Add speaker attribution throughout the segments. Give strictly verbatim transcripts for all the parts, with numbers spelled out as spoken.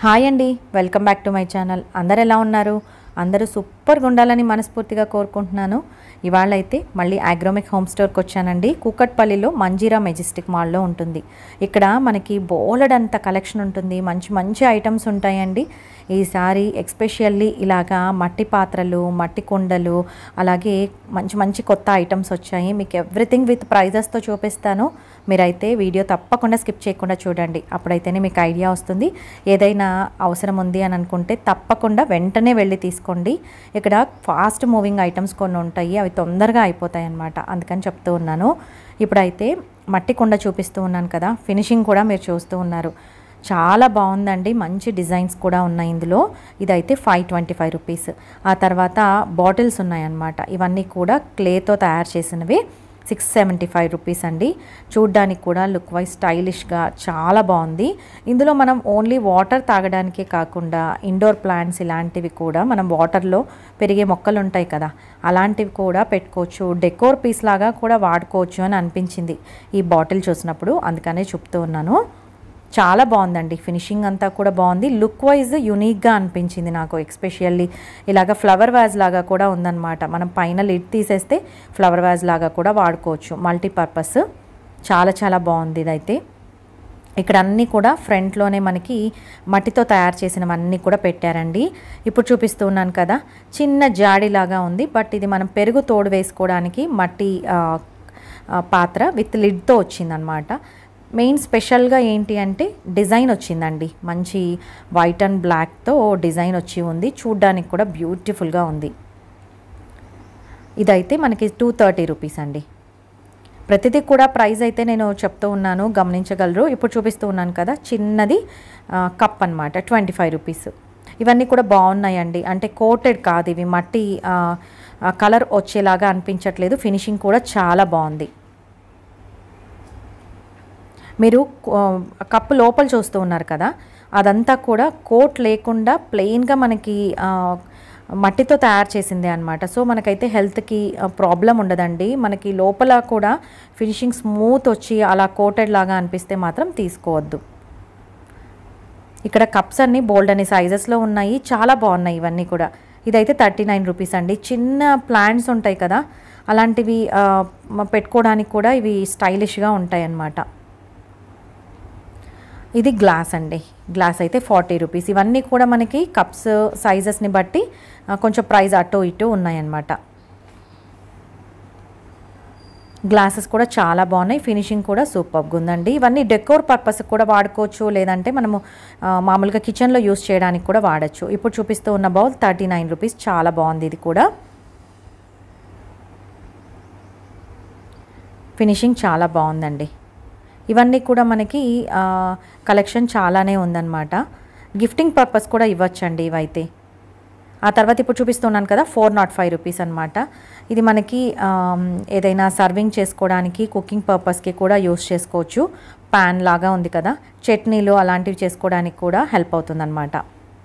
Speaker 1: Hi అండి, welcome back to my channel. అందరు ఎలా ఉన్నారు? అందరూ సూపర్గా ఉండాలని మనస్ఫూర్తిగా కోరుకుంటున్నాను. ఇవాళ అయితే మళ్ళీ అగ్రోమిక్ హోమ్ స్టోర్కి వచ్చానండి. కూకట్పల్లిలో మంజీరా మెజెస్టిక్ మాల్లో ఉంటుంది. ఇక్కడ మనకి బోలెడంత కలెక్షన్ ఉంటుంది, మంచి మంచి ఐటమ్స్ ఉంటాయండి. ఈసారి ఎక్స్పెషల్లీ ఇలాగా మట్టి పాత్రలు, మట్టి కుండలు, అలాగే మంచి మంచి కొత్త ఐటమ్స్ వచ్చాయి. మీకు ఎవ్రీథింగ్ విత్ ప్రైజెస్తో చూపిస్తాను. మీరైతే వీడియో తప్పకుండా స్కిప్ చేయకుండా చూడండి, అప్పుడైతేనే మీకు ఐడియా వస్తుంది. ఏదైనా అవసరం ఉంది అని అనుకుంటే తప్పకుండా వెంటనే వెళ్ళి తీసుకోండి. ఇక్కడ ఫాస్ట్ మూవింగ్ ఐటమ్స్ కొన్ని ఉంటాయి, అవి తొందరగా అయిపోతాయి అన్నమాట, అందుకని చెప్తూ ఉన్నాను. ఇప్పుడైతే మట్టి కుండ చూపిస్తూ ఉన్నాను కదా, ఫినిషింగ్ కూడా మీరు చూస్తూ ఉన్నారు. చాలా బాగుందండి, మంచి డిజైన్స్ కూడా ఉన్నాయి ఇందులో. ఇదైతే ఫైవ్ ట్వంటీ ఫైవ్ రూపీస్. ఆ తర్వాత బాటిల్స్ ఉన్నాయన్నమాట, ఇవన్నీ కూడా క్లేతో తయారు చేసినవి. సిక్స్ సెవెంటీ ఫైవ్ రూపీస్ అండి. చూడ్డానికి కూడా లుక్ వైజ్ స్టైలిష్గా చాలా బాగుంది. ఇందులో మనం ఓన్లీ వాటర్ తాగడానికే కాకుండా ఇండోర్ ప్లాంట్స్ ఇలాంటివి కూడా, మనం వాటర్లో పెరిగే మొక్కలు ఉంటాయి కదా, అలాంటివి కూడా పెట్టుకోవచ్చు. డెకోర్ పీస్ లాగా కూడా వాడుకోవచ్చు అని అనిపించింది ఈ బాటిల్ చూసినప్పుడు, అందుకనే చెప్తూ ఉన్నాను. చాలా బాగుందండి, ఫినిషింగ్ అంతా కూడా బాగుంది. లుక్ వైజ్ యూనిక్గా అనిపించింది నాకు. ఎక్స్పెషల్లీ ఇలాగ ఫ్లవర్ వ్యాజ్ లాగా కూడా ఉందన్నమాట. మనం పైన లిడ్ తీసేస్తే ఫ్లవర్ వ్యాజ్ లాగా కూడా వాడుకోవచ్చు, మల్టీపర్పస్. చాలా చాలా బాగుంది ఇదైతే. ఇక్కడ అన్నీ కూడా ఫ్రంట్లోనే మనకి మట్టితో తయారు చేసినవన్నీ కూడా పెట్టారండి. ఇప్పుడు చూపిస్తూ ఉన్నాను కదా, చిన్న జాడీలాగా ఉంది, బట్ ఇది మనం పెరుగు తోడు వేసుకోవడానికి మట్టి పాత్ర విత్ లిడ్తో వచ్చిందనమాట. మెయిన్ స్పెషల్గా ఏంటి అంటే డిజైన్ వచ్చిందండి, మంచి వైట్ అండ్ బ్లాక్తో డిజైన్ వచ్చి ఉంది. చూడ్డానికి కూడా బ్యూటిఫుల్గా ఉంది. ఇదైతే మనకి టూ థర్టీ రూపీస్ అండి. ప్రతిదీ కూడా ప్రైస్ అయితే నేను చెప్తూ ఉన్నాను, గమనించగలరు. ఇప్పుడు చూపిస్తూ ఉన్నాను కదా, చిన్నది కప్ అనమాట, ట్వంటీ ఫైవ్ రూపీస్. ఇవన్నీ కూడా బాగున్నాయండి, అంటే కోటెడ్ కాదు ఇవి, మట్టి కలర్ వచ్చేలాగా అనిపించట్లేదు. ఫినిషింగ్ కూడా చాలా బాగుంది. మీరు కప్పు లోపల చూస్తూ ఉన్నారు కదా, అదంతా కూడా కోట్ లేకుండా ప్లెయిన్గా మనకి మట్టితో తయారు చేసిందే అనమాట. సో మనకైతే హెల్త్కి ప్రాబ్లం ఉండదండి. మనకి లోపల కూడా ఫినిషింగ్ స్మూత్ వచ్చి అలా కోటెడ్ లాగా అనిపిస్తే మాత్రం తీసుకోవద్దు. ఇక్కడ కప్స్ అన్నీ బోల్డ్ అనే సైజెస్లో ఉన్నాయి, చాలా బాగున్నాయి ఇవన్నీ కూడా. ఇదైతే థర్టీ నైన్ రూపీస్ అండి. చిన్న ప్లాంట్స్ ఉంటాయి కదా, అలాంటివి పెట్టుకోవడానికి కూడా ఇవి స్టైలిష్గా ఉంటాయి అన్నమాట. ఇది గ్లాస్ అండి, గ్లాస్ అయితే ఫార్టీ రూపీస్. ఇవన్నీ కూడా మనకి కప్స్ సైజెస్ని బట్టి కొంచెం ప్రైస్ అటు ఇటు ఉన్నాయన్నమాట. గ్లాసెస్ కూడా చాలా బాగున్నాయి, ఫినిషింగ్ కూడా సూపర్గా ఉందండి. ఇవన్నీ డెకోర్ పర్పస్ కూడా వాడుకోవచ్చు, లేదంటే మనము మామూలుగా కిచెన్లో యూస్ చేయడానికి కూడా వాడచ్చు. ఇప్పుడు చూపిస్తూ ఉన్న బౌల్ థర్టీ నైన్ రూపీస్, చాలా బాగుంది. ఇది కూడా ఫినిషింగ్ చాలా బాగుందండి. ఇవన్నీ కూడా మనకి కలెక్షన్ చాలానే ఉందన్నమాట. గిఫ్టింగ్ పర్పస్ కూడా ఇవ్వచ్చండి ఇవైతే. ఆ తర్వాత ఇప్పుడు చూపిస్తున్నాను కదా, ఫోర్ నాట్ ఫైవ్ రూపీస్ అనమాట. ఇది మనకి ఏదైనా సర్వింగ్ చేసుకోవడానికి, కుకింగ్ పర్పస్కి కూడా యూస్ చేసుకోవచ్చు. ప్యాన్ లాగా ఉంది కదా, చట్నీలు అలాంటివి చేసుకోవడానికి కూడా హెల్ప్ అవుతుందన్నమాట.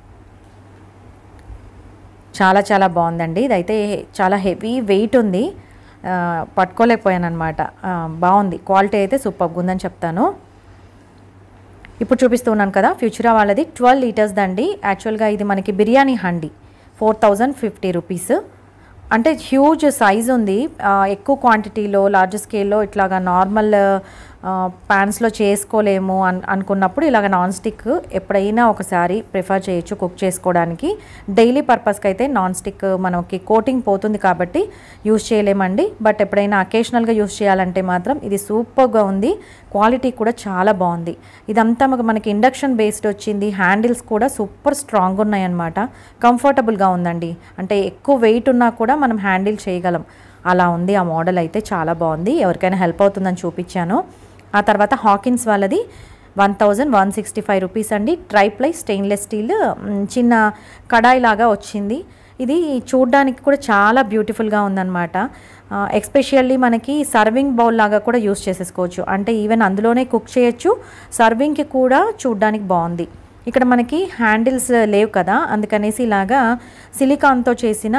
Speaker 1: చాలా చాలా బాగుందండి. ఇదైతే చాలా హెవీ వెయిట్ ఉంది, పట్టుకోలేకపోయాను అనమాట. బాగుంది, క్వాలిటీ అయితే సూపర్గా ఉందని చెప్తాను. ఇప్పుడు చూపిస్తూ ఉన్నాను కదా, ఫ్యూచరా వాళ్ళది ట్వెల్వ్ లీటర్స్ దండి. యాక్చువల్గా ఇది మనకి biryani handi, four thousand fifty rupees. అంటే హ్యూజ్ సైజ్ ఉంది. ఎక్కువ క్వాంటిటీలో, లార్జ్ స్కేల్లో ఇట్లాగా నార్మల్ ప్యాన్స్లో చేసుకోలేము అన్ అనుకున్నప్పుడు ఇలాగ నాన్ స్టిక్ ఎప్పుడైనా ఒకసారి ప్రిఫర్ చేయొచ్చు కుక్ చేసుకోవడానికి. డైలీ పర్పస్కి అయితే నాన్ స్టిక్ మనకి కోటింగ్ పోతుంది కాబట్టి యూస్ చేయలేమండి. బట్ ఎప్పుడైనా అకేషనల్గా యూస్ చేయాలంటే మాత్రం ఇది సూపర్గా ఉంది. క్వాలిటీ కూడా చాలా బాగుంది. ఇదంతా మనకి ఇండక్షన్ బేస్డ్ వచ్చింది. హ్యాండిల్స్ కూడా సూపర్ స్ట్రాంగ్ ఉన్నాయన్నమాట. కంఫర్టబుల్గా ఉందండి, అంటే ఎక్కువ వెయిట్ ఉన్నా కూడా మనం హ్యాండిల్ చేయగలం, అలా ఉంది. ఆ మోడల్ అయితే చాలా బాగుంది, ఎవరికైనా హెల్ప్ అవుతుందని చూపించాను. ఆ తర్వాత హాకిన్స్ వాళ్ళది one thousand one sixty five rupees అండి. ట్రైప్లై స్టెయిన్లెస్ స్టీల్ చిన్న కడాయి లాగా వచ్చింది. ఇది చూడ్డానికి కూడా చాలా బ్యూటిఫుల్గా ఉందన్నమాట. ఎక్స్పెషల్లీ మనకి సర్వింగ్ బౌల్ లాగా కూడా యూస్ చేసేసుకోవచ్చు, అంటే ఈవెన్ అందులోనే కుక్ చేయొచ్చు. సర్వింగ్కి కూడా చూడ్డానికి బాగుంది. ఇక్కడ మనకి హ్యాండిల్స్ లేవు కదా, అందుకనేసి ఇలాగా సిలికాన్తో చేసిన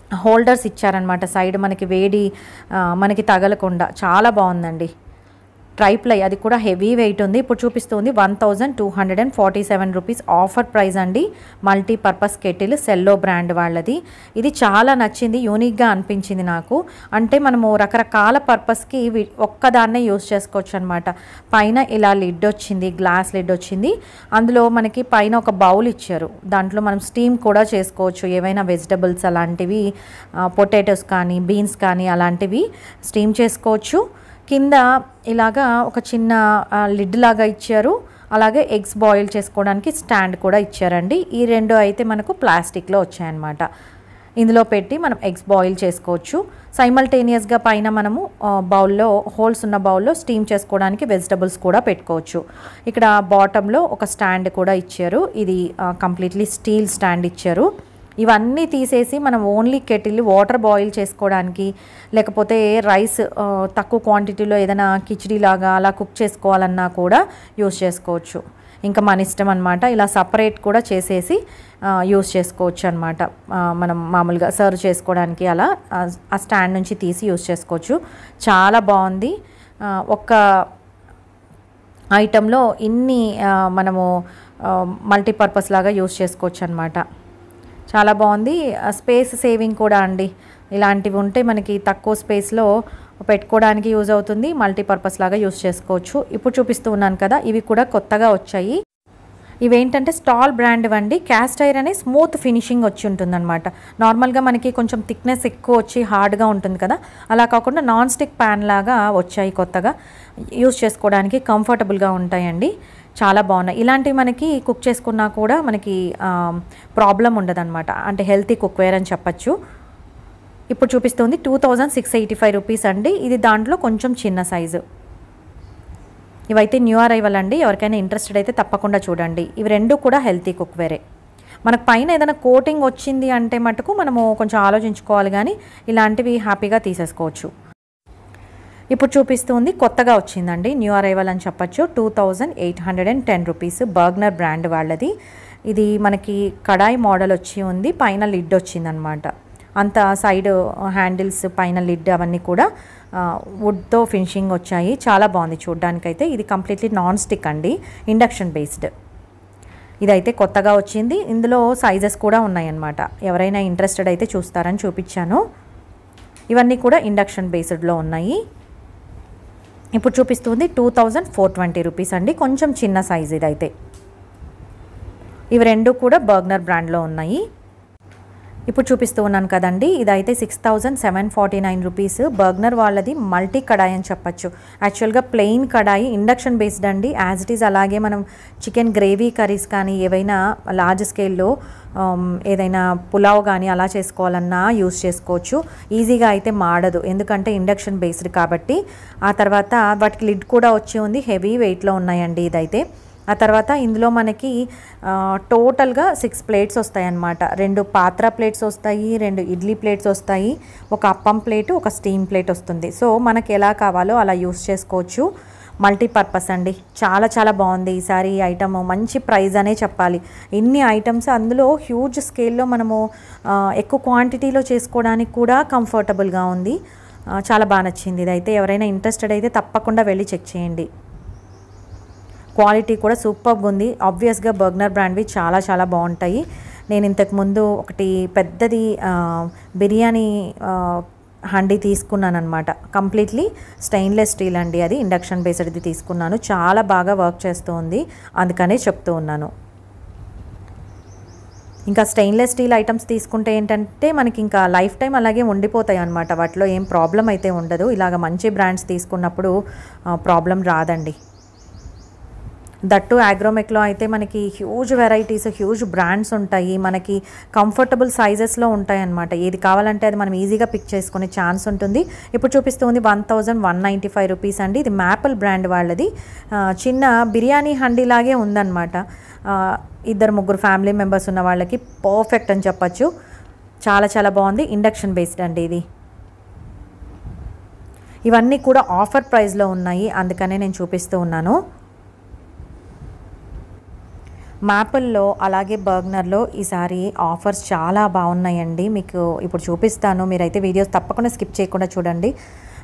Speaker 1: హోల్డర్స్ ఇచ్చారనమాట సైడ్, మనకి వేడి మనకి తగలకుండా. చాలా బాగుందండి. ట్రైప్లై, అది కూడా హెవీ వెయిట్ ఉంది. ఇప్పుడు చూపిస్తుంది one thousand two hundred and forty seven rupees offer price అండి. మల్టీపర్పస్ కెటిల్ సెల్లో బ్రాండ్ వాళ్ళది. ఇది చాలా నచ్చింది, యూనిక్గా అనిపించింది నాకు. అంటే మనము రకరకాల పర్పస్కి ఒక్కదాన్నే యూస్ చేసుకోవచ్చు అనమాట. పైన ఇలా లిడ్ వచ్చింది, గ్లాస్ లిడ్ వచ్చింది. అందులో మనకి పైన ఒక బౌల్ ఇచ్చారు, దాంట్లో మనం స్టీమ్ కూడా చేసుకోవచ్చు. ఏవైనా వెజిటబుల్స్ అలాంటివి, పొటాటోస్ కానీ బీన్స్ కానీ అలాంటివి స్టీమ్ చేసుకోవచ్చు. కింద ఇలాగా ఒక చిన్న లిడ్ లాగా ఇచ్చారు. అలాగే ఎగ్స్ బాయిల్ చేసుకోవడానికి స్టాండ్ కూడా ఇచ్చారండి. ఈ రెండు అయితే మనకు ప్లాస్టిక్లో వచ్చాయన్నమాట. ఇందులో పెట్టి మనం ఎగ్స్ బాయిల్ చేసుకోవచ్చు. సైమల్టేనియస్గా పైన మనము బౌల్లో, హోల్స్ ఉన్న బౌల్లో స్టీమ్ చేసుకోవడానికి వెజిటబుల్స్ కూడా పెట్టుకోవచ్చు. ఇక్కడ బాటంలో ఒక స్టాండ్ కూడా ఇచ్చారు. ఇది కంప్లీట్లీ స్టీల్ స్టాండ్ ఇచ్చారు. ఇవన్నీ తీసేసి మనం ఓన్లీ కెటిల్ వాటర్ బాయిల్ చేసుకోవడానికి, లేకపోతే రైస్ తక్కువ క్వాంటిటీలో ఏదైనా కిచిడీ లాగా అలా కుక్ చేసుకోవాలన్నా కూడా యూస్ చేసుకోవచ్చు. ఇంకా మన ఇష్టం అనమాట. ఇలా సపరేట్ కూడా చేసేసి యూస్ చేసుకోవచ్చు అనమాట. మనం మామూలుగా సర్వ్ చేసుకోవడానికి అలా ఆ స్టాండ్ నుంచి తీసి యూస్ చేసుకోవచ్చు. చాలా బాగుంది. ఒక్క ఐటెంలో ఇన్ని మనము మల్టీపర్పస్ లాగా యూస్ చేసుకోవచ్చు అనమాట. చాలా బాగుంది. స్పేస్ సేవింగ్ కూడా అండి. ఇలాంటివి ఉంటే మనకి తక్కువ స్పేస్లో పెట్టుకోవడానికి యూజ్ అవుతుంది, మల్టీపర్పస్ లాగా యూజ్ చేసుకోవచ్చు. ఇప్పుడు చూపిస్తూ ఉన్నాను కదా, ఇవి కూడా కొత్తగా వచ్చాయి. ఇవేంటంటే స్టాల్ బ్రాండ్ వండి. క్యాస్ట్ ఐరన్ స్మూత్ ఫినిషింగ్ వచ్చి ఉంటుందన్నమాట. నార్మల్గా మనకి కొంచెం థిక్నెస్ ఎక్కువ వచ్చి హార్డ్గా ఉంటుంది కదా, అలా కాకుండా నాన్ స్టిక్ ప్యాన్ లాగా వచ్చాయి కొత్తగా. యూజ్ చేసుకోవడానికి కంఫర్టబుల్గా ఉంటాయండి. చాలా బాగున్నాయి. ఇలాంటివి మనకి కుక్ చేసుకున్నా కూడా మనకి ప్రాబ్లం ఉండదన్నమాట. అంటే హెల్తీ కుక్వేర్ అని చెప్పచ్చు. ఇప్పుడు చూపిస్తుంది two thousand six eighty five rupees అండి. ఇది దాంట్లో కొంచెం చిన్న సైజు. ఇవైతే న్యూ అరైవల్ అండి. ఎవరికైనా ఇంట్రెస్టెడ్ అయితే తప్పకుండా చూడండి. ఇవి రెండు కూడా హెల్తీ కుక్వేరే. మనకు పైన ఏదైనా కోటింగ్ వచ్చింది అంటే మటుకు మనము కొంచెం ఆలోచించుకోవాలి, కానీ ఇలాంటివి హ్యాపీగా తీసేసుకోవచ్చు. ఇప్పుడు చూపిస్తుంది కొత్తగా వచ్చిందండి, న్యూ అరైవల్ అని చెప్పచ్చు. Two thousand eight hundred and ten rupees Bergner brand వాళ్ళది. ఇది మనకి కడాయి మోడల్ వచ్చి ఉంది, పైన లిడ్ వచ్చిందనమాట. అంత సైడ్ హ్యాండిల్స్, పైన లిడ్ అవన్నీ కూడా వుడ్తో ఫినిషింగ్ వచ్చాయి. చాలా బాగుంది చూడ్డానికైతే. ఇది కంప్లీట్లీ నాన్ స్టిక్ అండి, ఇండక్షన్ బేస్డ్. ఇదైతే కొత్తగా వచ్చింది. ఇందులో సైజెస్ కూడా ఉన్నాయన్నమాట. ఎవరైనా ఇంట్రెస్టెడ్ అయితే చూస్తారని చూపించాను. ఇవన్నీ కూడా ఇండక్షన్ బేస్డ్లో ఉన్నాయి. ఇప్పుడు చూపిస్తుంది two thousand four twenty rupees అండి. కొంచెం చిన్న సైజ్ ఇదైతే. ఇవి రెండు కూడా బర్గ్నర్ బ్రాండ్లో ఉన్నాయి. ఇప్పుడు చూపిస్తూ ఉన్నాను కదండి, ఇదైతే six thousand seven forty nine rupees Bergner వాళ్ళది. మల్టీ కడాయి అని చెప్పచ్చు. యాక్చువల్గా ప్లెయిన్ కడాయి, ఇండక్షన్ బేస్డ్ అండి. యాజ్ ఇట్ ఈజ్ అలాగే మనం చికెన్ గ్రేవీ కర్రీస్ కానీ ఏవైనా లార్జ్ స్కేల్లో ఏదైనా పులావ్ కానీ అలా చేసుకోవాలన్నా యూస్ చేసుకోవచ్చు. ఈజీగా అయితే మాడదు, ఎందుకంటే ఇండక్షన్ బేస్డ్ కాబట్టి. ఆ తర్వాత వాటికి లిడ్ కూడా వచ్చి ఉంది, హెవీ వెయిట్లో ఉన్నాయండి ఇదైతే. ఆ తర్వాత ఇందులో మనకి టోటల్గా సిక్స్ ప్లేట్స్ వస్తాయి అన్నమాట. రెండు పాత్ర ప్లేట్స్ వస్తాయి, రెండు ఇడ్లీ ప్లేట్స్ వస్తాయి, ఒక అప్పం ప్లేటు, ఒక స్టీమ్ ప్లేట్ వస్తుంది. సో మనకి ఎలా కావాలో అలా యూస్ చేసుకోవచ్చు. మల్టీపర్పస్ అండి. చాలా చాలా బాగుంది ఈసారి ఈ ఐటమ్. మంచి ప్రైస్ అనే చెప్పాలి. ఇన్ని ఐటమ్స్, అందులో హ్యూజ్ స్కేల్లో మనము ఎక్కువ క్వాంటిటీలో చేసుకోవడానికి కూడా కంఫర్టబుల్గా ఉంది. చాలా బాగా నచ్చింది ఇదైతే. ఎవరైనా ఇంట్రెస్టెడ్ అయితే తప్పకుండా వెళ్ళి చెక్ చేయండి. క్వాలిటీ కూడా సూపర్గా ఉంది. ఆబ్వియస్గా బర్గ్నర్ బ్రాండ్వి చాలా చాలా బాగుంటాయి. నేను ఇంతకుముందు ఒకటి పెద్దది బిర్యానీ హండీ తీసుకున్నాను అనమాట. కంప్లీట్లీ స్టెయిన్లెస్ స్టీల్ అండి, అది ఇండక్షన్ బేస్డ్ది తీసుకున్నాను. చాలా బాగా వర్క్ చేస్తూ ఉంది, అందుకనే చెప్తూ ఉన్నాను. ఇంకా స్టెయిన్లెస్ స్టీల్ ఐటమ్స్ తీసుకుంటే ఏంటంటే మనకి ఇంకా లైఫ్ టైం అలాగే ఉండిపోతాయి అన్నమాట. వాటిలో ఏం ప్రాబ్లం అయితే ఉండదు. ఇలాగ మంచి బ్రాండ్స్ తీసుకున్నప్పుడు ప్రాబ్లం రాదండి. దట్టు అగ్రోమెక్లో అయితే మనకి హ్యూజ్ వెరైటీస్, హ్యూజ్ బ్రాండ్స్ ఉంటాయి. మనకి కంఫర్టబుల్ సైజెస్లో ఉంటాయి అన్నమాట. ఏది కావాలంటే అది మనం ఈజీగా పిక్ చేసుకునే ఛాన్స్ ఉంటుంది. ఇప్పుడు చూపిస్తుంది one thousand one ninety five rupees అండి. ఇది మ్యాపుల్ బ్రాండ్ వాళ్ళది. చిన్న బిర్యానీ హండీలాగే ఉందన్నమాట. ఇద్దరు ముగ్గురు ఫ్యామిలీ మెంబర్స్ ఉన్న వాళ్ళకి పర్ఫెక్ట్ అని చెప్పచ్చు. చాలా చాలా బాగుంది. ఇండక్షన్ బేస్డ్ అండి ఇది. ఇవన్నీ కూడా ఆఫర్ ప్రైస్లో ఉన్నాయి, అందుకనే నేను చూపిస్తూ ఉన్నాను. మ్యాపుల్లో అలాగే బర్గ్నర్లో ఈసారి ఆఫర్స్ చాలా బాగున్నాయండి. మీకు ఇప్పుడు చూపిస్తాను, మీరైతే వీడియోస్ తప్పకుండా స్కిప్ చేయకుండా చూడండి.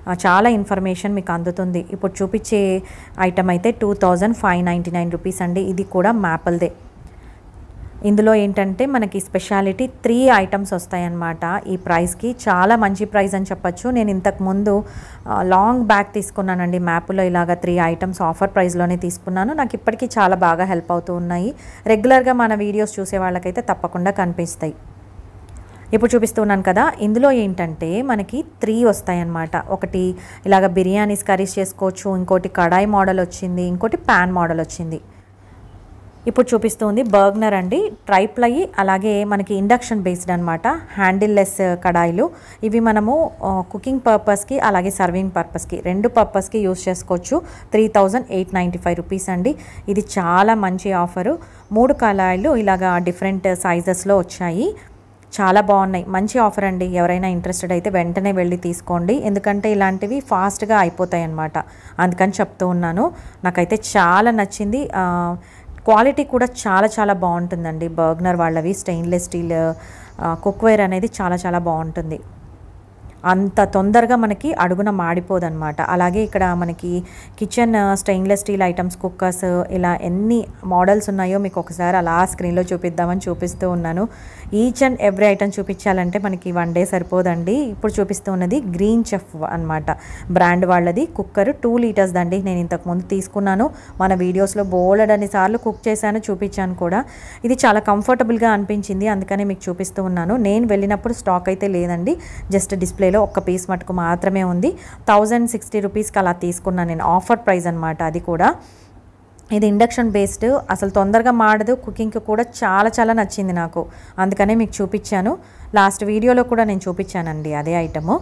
Speaker 1: చాలా ఇన్ఫర్మేషన్ మీకు అందుతుంది. ఇప్పుడు చూపించే ఐటమ్ అయితే two thousand five ninety nine rupees అండి. ఇది కూడా మ్యాపుల్దే. ఇందులో ఏంటంటే మనకి స్పెషాలిటీ త్రీ ఐటమ్స్ వస్తాయన్నమాట ఈ ప్రైస్కి. చాలా మంచి ప్రైస్ అని చెప్పచ్చు. నేను ఇంతకుముందు లాంగ్ బ్యాగ్ తీసుకున్నానండి మ్యాప్లో, ఇలాగ త్రీ ఐటమ్స్ ఆఫర్ ప్రైస్లోనే తీసుకున్నాను. నాకు ఇప్పటికీ చాలా బాగా హెల్ప్ అవుతూ ఉన్నాయి. రెగ్యులర్గా మన వీడియోస్ చూసే వాళ్ళకైతే తప్పకుండా కనిపిస్తాయి. ఇప్పుడు చూపిస్తున్నాను కదా, ఇందులో ఏంటంటే మనకి త్రీ వస్తాయన్నమాట. ఒకటి ఇలాగ బిర్యానీస్ కర్రీస్ చేసుకోవచ్చు, ఇంకోటి కడాయి మోడల్ వచ్చింది, ఇంకోటి ప్యాన్ మోడల్ వచ్చింది. ఇప్పుడు చూపిస్తుంది బర్గ్నర్ అండి, ట్రైప్లై, అలాగే మనకి ఇండక్షన్ బేస్డ్ అనమాట, హ్యాండిల్ లెస్ కడాయిలు. ఇవి మనము కుకింగ్ పర్పస్కి అలాగే సర్వింగ్ పర్పస్కి రెండు పర్పస్కి యూస్ చేసుకోవచ్చు. Three thousand eight ninety five rupees అండి. ఇది చాలా మంచి ఆఫరు. మూడు కడాయిలు ఇలాగా డిఫరెంట్ సైజెస్లో వచ్చాయి. చాలా బాగున్నాయి. మంచి ఆఫర్ అండి. ఎవరైనా ఇంట్రెస్టెడ్ అయితే వెంటనే వెళ్ళి తీసుకోండి, ఎందుకంటే ఇలాంటివి ఫాస్ట్గా అయిపోతాయి అన్నమాట. అందుకని చెప్తూ ఉన్నాను. నాకైతే చాలా నచ్చింది. క్వాలిటీ కూడా చాలా చాలా బాగుంటుందండి. బర్గ్నర్ వాళ్ళవి స్టెయిన్లెస్ స్టీల్ కుక్వేర్ అనేది చాలా చాలా బాగుంటుంది. అంత తొందరగా మనకి అడుగున మాడిపోదన్నమాట. అలాగే ఇక్కడ మనకి kitchen stainless steel items, cookers, ఇలా ఎన్ని మోడల్స్ ఉన్నాయో మీకు ఒకసారి అలా స్క్రీన్లో చూపిద్దామని చూపిస్తూ ఉన్నాను. ఈచ్ అండ్ ఎవ్రీ ఐటమ్ చూపించాలంటే మనకి వన్ డే సరిపోదండి. ఇప్పుడు చూపిస్తూ ఉన్నది గ్రీన్ చెఫ్ అనమాట, బ్రాండ్ వాళ్ళది కుక్కర్. టూ లీటర్స్ దండి. నేను ఇంతకుముందు తీసుకున్నాను, మన వీడియోస్లో బోలెడ్ అన్ని సార్లు కుక్ చేశాను, చూపించాను కూడా. ఇది చాలా కంఫర్టబుల్గా అనిపించింది, అందుకనే మీకు చూపిస్తూ ఉన్నాను. నేను వెళ్ళినప్పుడు స్టాక్ అయితే లేదండి, జస్ట్ డిస్ప్లే ఒక్క పీస్ మటుకు మాత్రమే ఉంది. థౌజండ్ సిక్స్టీ రూపీస్కి అలా తీసుకున్నాను నేను, ఆఫర్ ప్రైస్ అనమాట అది కూడా. ఇది ఇండక్షన్ బేస్డ్, అసలు తొందరగా మాడదు, కుకింగ్కి కూడా చాలా చాలా నచ్చింది నాకు, అందుకనే మీకు చూపించాను. లాస్ట్ వీడియోలో కూడా నేను చూపించానండి అదే ఐటము.